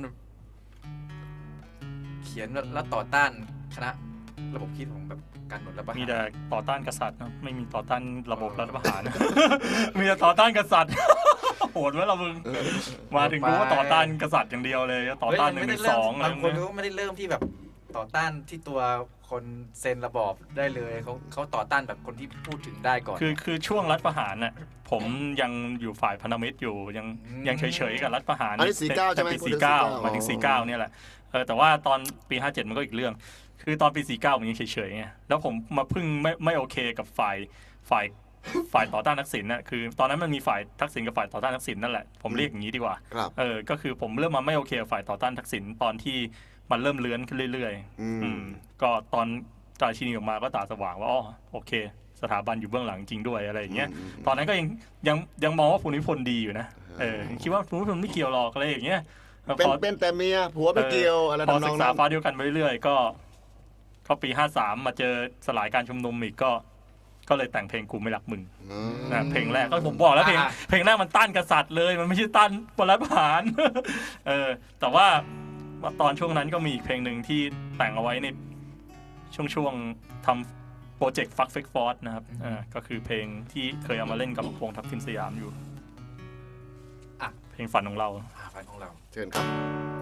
Speaker 6: เขียนและต่อต้านคณะระบบคิดของแบบการหนุนรัฐประหาร
Speaker 4: มีแต่ต่อต้านกษัตริย์นะไม่มีต่อต้านระบบรัฐประหารมีแต่ต่อต้านกษัตริย์โหดไหมเรามึงมาถึงกูก็ต่อต้านกษัตริย์อย่างเดียวเลยต่อต้าน1-2
Speaker 6: บางคนก็ไม่ได้เริ่มที่แบบต่อต้านที่ตัวคนเซ็นระบอบได้เลยเขาต่อต้านแบบคนที่พูดถึงได้ก่อน
Speaker 4: คือช่วงรัฐประหารน่ะผมยังอยู่ฝ่ายพันธมิตรอยู่ยังเฉยๆกับรัฐประหาร
Speaker 7: อันนี้49ใช่ไหม
Speaker 4: ปี49มาถึง49เนี่ยแหละแต่ว่าตอนปี57มันก็อีกเรื่องคือตอนปี49มันยังเฉยๆไงแล้วผมมาพึ่งไม่โอเคกับฝ่ายต่อต้านทักษิณน่ะคือตอนนั้นมันมีฝ่ายทักษิณกับฝ่ายต่อต้านทักษิณนั่นแหละผมเรียกอย่างนี้ดีกว่าก็คือผมเริ่มมาไม่โอเคกับฝ่ายต่อต้านทักษิณตอนที่มันเริ่มเลื้อนขึ้นเรื่อยๆก็ตอนจาชินีออกมาก็ตาสว่างว่าอ๋อโอเคสถาบันอยู่เบื้องหลังจริงด้วยอะไรอย่างเงี้ยตอนนั้นก็ยังมองว่าภูมิพลดีอยู่นะคิดว่าภูมิพลไม่เกี่ยวหรอกอะไรอย่างเงี้ย
Speaker 7: เป็นแต่เมียผัวไม่เกี่ยวอะไร
Speaker 4: พอศึกษาฟ้าเดียวกันไปเรื่อยๆก็ปี53มาเจอสลายการชุมนุมอีกก็เลยแต่งเพลงกูไม่รักมึงนะเพลงแรกก็ผมบอกแล้วเพลงแรกมันต้านกษัตริย์เลยมันไม่ใช่ต้านรัฐประหารแต่ว่าตอนช่วงนั้นก็มีอีกเพลงหนึ่งที่แต่งเอาไว้ในช่วงทำโปรเจกต์ฟักเฟกฟอร์ดนะครับก็คือเพลงที่เคยเอามาเล่นกับวงทัพทิมสยามอยู่เพลงฝันของเรา
Speaker 6: ฝันของเรา
Speaker 7: เชิญครับ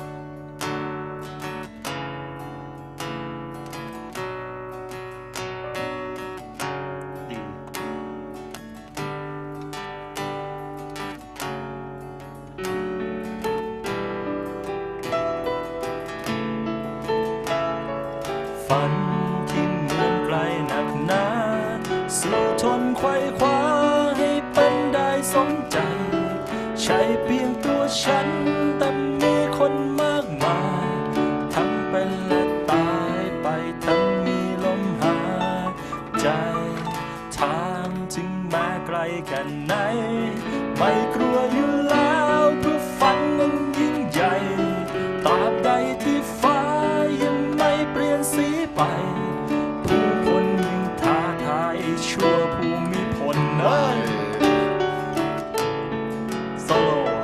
Speaker 4: ฝันที่เหมือนไกลหนักหนาสู้ทนไขว่คว้าให้เป็นได้สมใจใช่เพียงตัวฉันแต่มีคนมากมายทั้งเป็นและตายไปทั้งมีลมหายใจทางถึงแม้ไกลแค่ไหนไม่กลัวอยู่แล้วเพื่อฝันนั้นยิ่งใหญ่ตราบใดที่ฟ้ายังไม่เปลี่ยนสีไปผู้คนยิ่งท้าทายชั่วภูมิพลโซโล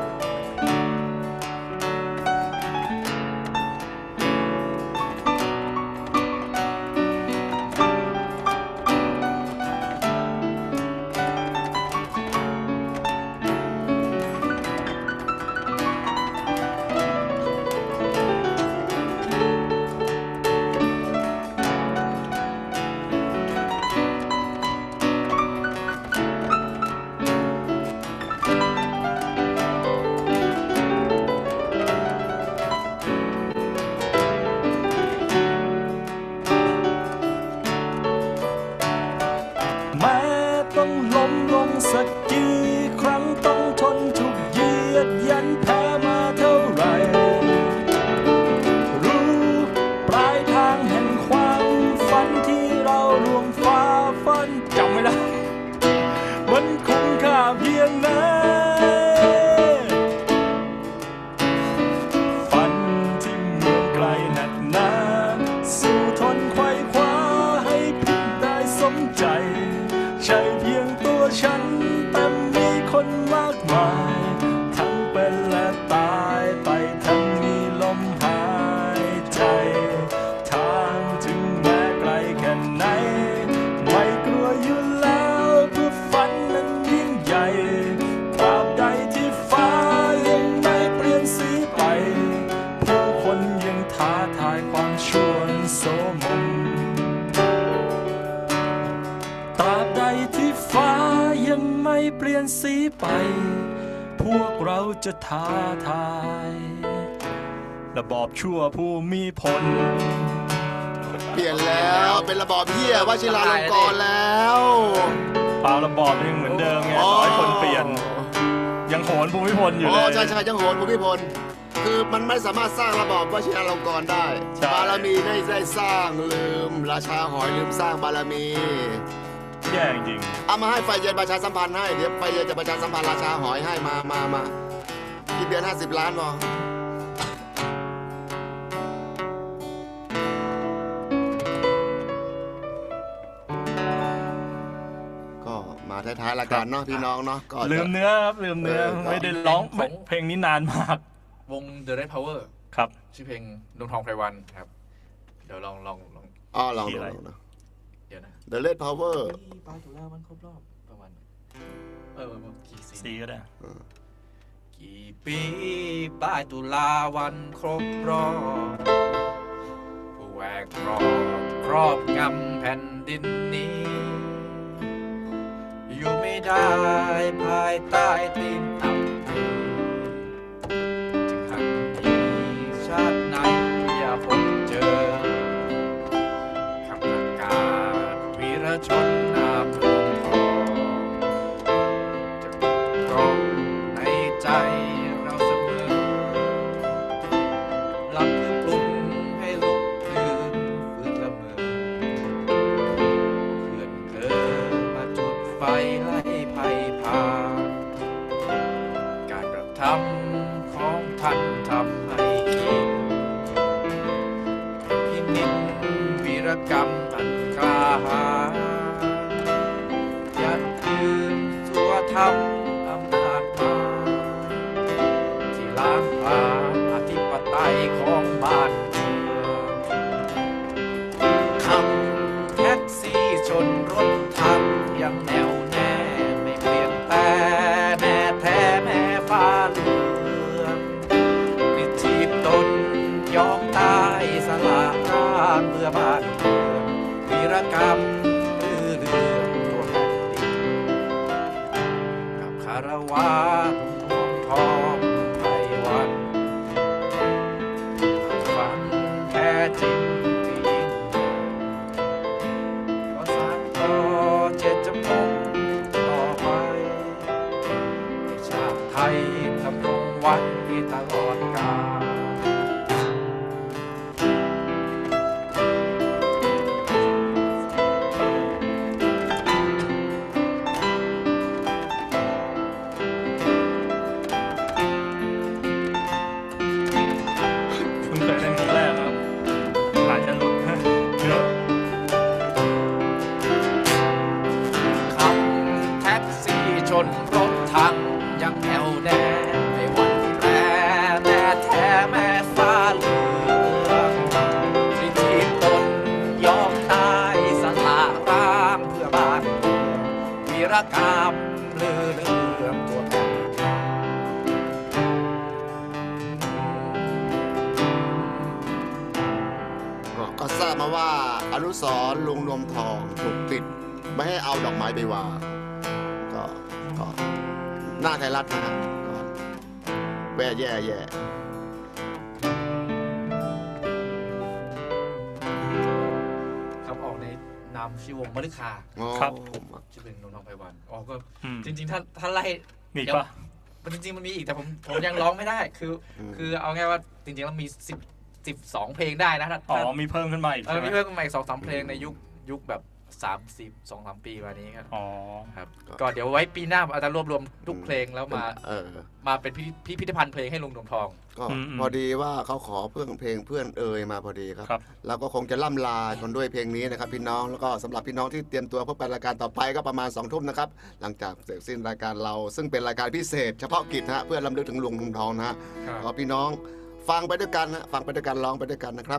Speaker 4: สักกี่ครั้งต้องทนทุกเหยียดยันแพ้มาเท่าไรรู้ปลายทางแห่งความฝันที่เราล่วงฝ่าฟันจำไม่ได้มันคุ้มค่าเพียงไหนฝันที่เหมือนไกลหนักหนาสู้ทนไขว่คว้าให้พิมพ์ได้สมใจใช่เพียงตัวฉันแต่มีคนมากมายทั้งเป็นและตายไปทั้งมีลมหายใจทางถึงแม้ไกลแค่ไหนไม่กลัวอยู่แล้วเพื่อฝันนั้นยิ่งใหญ่ตราบใดที่ฟ้ายังไม่เปลี่ยนสีไปผู้คนยังท้าทายความชั่วโสมมตราบใดที่ฟ้ายังไม่เปลี่ยนสีไปพวกเราจะท้าทายระบอบชั่วผู้มีพล
Speaker 7: เปลี่ยนแล้วเป็นระบอบเหี้ยวชิราลงกรณ์แล้ว
Speaker 4: เปล่าระบอบยังเหมือนเดิมไงต่อให้คนเปลี่ยนยังโหนภูมิพลอยู่เลย
Speaker 7: ใช่ยังโหนภูมิพลคือมันไม่สามารถสร้างระบอบวชิรลงกรณ์ได้บารมีได้สร้างลืมราชาหอยลืมสร้างบารมี
Speaker 4: แย่จริง
Speaker 7: เอามาให้ไฟเย็นประชาสัมพันธ์ให้เดี๋ยวไฟเย็นจะประชาสัมพันธ์ราชาหอยให้มาคิดเดือน50 ล้านพอก็มาท้ายๆรายการเนาะพี่น้องเนาะก็
Speaker 4: ลืมเนื้อครับลืมเนื้อไม่ได้ร้องเพลงนี้นานมาก
Speaker 6: วง The Red Power
Speaker 4: ครับ
Speaker 6: ชื่อเพลงดวงทองไพวันครับเดี๋ยวลอง
Speaker 7: ลอง
Speaker 6: นะ
Speaker 7: เดี๋ยวนะ The Red Power
Speaker 6: ปาตุลาวันครบรอบประมาณกี่
Speaker 4: สีก็ได้
Speaker 6: กี่ปีปลายตุลาวันครบรอบผู้แหวกครอบงำแผ่นดินนี้อยู่ไม่ได้ภายใต้ตีนต่ำชาติไหนอย่าพบเจอคำประกาศวีรชนนามดวงทองจะปกครองในใจเราเสมอหลับคือปลุกให้ลุกตื่นฟื้นละเมอเพื่อนเธอมาจุดไฟให้ภัยพาการกระทำของท่านทำให้กรรมอันกล้าหาญยัดยืนสัวธรรมอำนาจมาที่ล้างผลาญอธิปไตยของบ้านเมืองคำแท็กซี่ชนรถทันยังแน่วแน่ไม่เปลี่ยนแปลงแน่แท้แม่ฟ้าเหลืองนิชีพตนยอมตายสละร่างเพื่อบ้านวีรกรรมเรื่องตัวแผ่นดินกับคารวะดวงทองไพวันฝันแท้จริงที่ยิ่งใหญ่ขอสานต่อเจตจำนงต่อไปให้ชาติไทยดำรงไว้ตลอดกาลรถถังยังแน่วแน่ไม่หวั่นแปรแน่แท้แม่ฟ้าเหลืองที่ทีมตนยอมตายสละร่างเพื่อบ้านเมืองวีรกรรมเรื่องตัวแทน
Speaker 7: ก็ทราบมาว่าอนุสรณ์ลุงนวมทองถูกปิดไม่ให้เอาดอกไม้ไปวางก็หน้าไทยรัฐนะครับแย่
Speaker 6: ครับออกในนามชื่อวงมฤคา
Speaker 4: ครับ
Speaker 6: ชื่อเป็นดวงทองไพวันก็จริงๆถ้าไล่
Speaker 4: มีป่ะ
Speaker 6: จริงๆมันมีอีกแต่ผมยังร้องไม่ได้คือเอาง่ายว่าจริงๆแล้วมี12 เพลงได้นะ
Speaker 4: มีเพิ่มขึ้นมาอีก
Speaker 6: มีเพิ่มขึ้นมาอีก 2-3 เพลงในยุคแบบ2-3 ปีวันนี้ครับก็เดี๋ยวไว้ปีหน้าอาจจะรวบรวมทุกเพลงแล้วมาเป็นพิพิธภัณฑ์เพลงให้ลุงดวงทอง
Speaker 7: ก็พอดีว่าเขาขอเพลงเพื่อนเอ่ยมาพอดีครับเราก็คงจะล่ำลากันด้วยเพลงนี้นะครับพี่น้องแล้วก็สำหรับพี่น้องที่เตรียมตัวเพื่อไปรายการต่อไปก็ประมาณ 20:00 นนะครับหลังจากเสร็จสิ้นรายการเราซึ่งเป็นรายการพิเศษเฉพาะกิจเพื่อรำลึกถึงลุงดวงทองนะฮะขอพี่น้องฟังไปด้วยกันฟังไปด้วยกันร้องไปด้วยกันนะครับ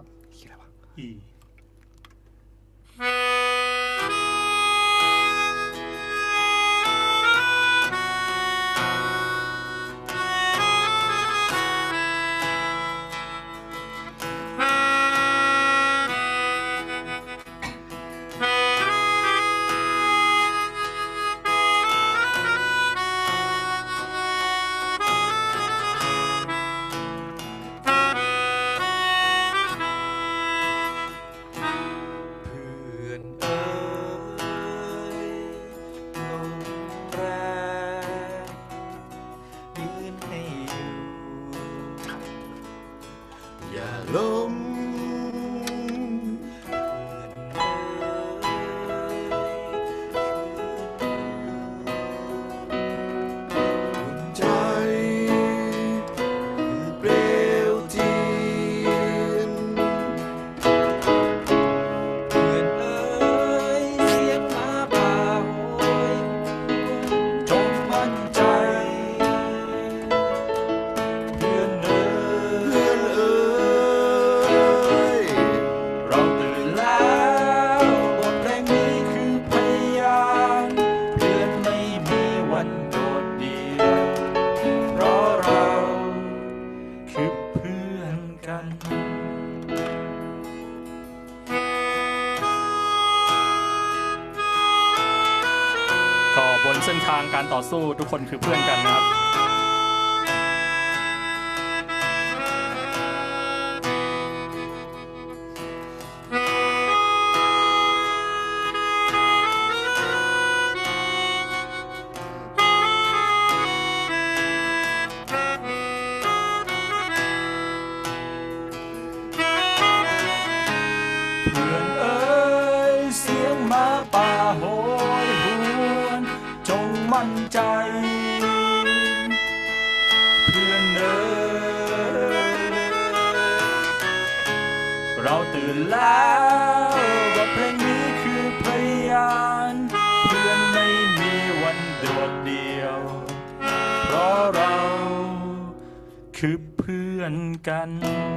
Speaker 4: นเส้นทางการต่อสู้ทุกคนคือเพื่อนกันนะครับมั่นใจเพื่อนเอ๋ยเราตื่นแล้วว่าเพลงนี้คือพยานเพื่อนไม่มีวันโดดเดี่ยวเพราะเราคือเพื่อนกัน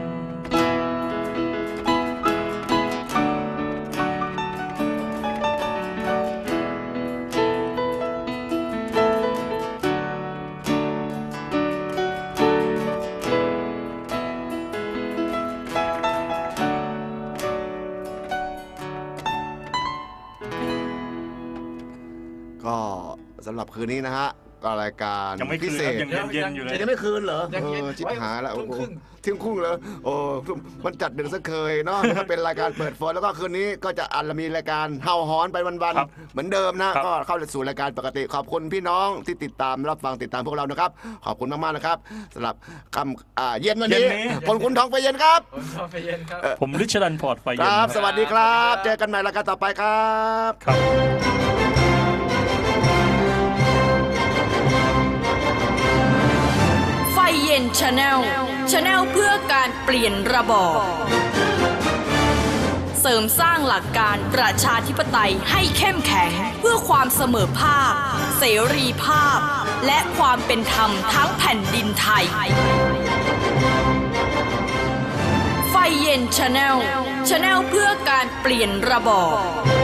Speaker 7: ก็สำหรับคืนนี้นะฮะก็รายการพิเศษ
Speaker 4: ยังเย็นอยู่เลย
Speaker 7: ยังไม่คืนเหรอชิบหายแล้วโอ้โหทิ้งคุ้งเลยโอ้มันจัดดึกซะเคยเนาะเป็นรายการเปิดโฟนแล้วก็คืนนี้ก็จะมีรายการเห่าหอนไปวันๆเหมือนเดิมนะก็เข้าสู่รายการปกติขอบคุณพี่น้องที่ติดตามรับฟังติดตามพวกเรานะครับขอบคุณมากๆนะครับสำหรับคำเย็นวันนี้คนคุณทองไฟเย็นครับ
Speaker 4: ผมริชลันพอร์ตไฟเย็น
Speaker 7: ครับสวัสดีครับเจอกันใหม่รายการต่อไปครับ
Speaker 3: ไฟเย็นชาแนลเพื่อการเปลี่ยนระบอบเสริมสร้างหลักการประชาธิปไตยให้เข้มแข็งเพื่อความเสมอภาคเสรีภาพและความเป็นธรรมทั้งแผ่นดินไทยไฟเย็นชาแนลเพื่อการเปลี่ยนระบอบ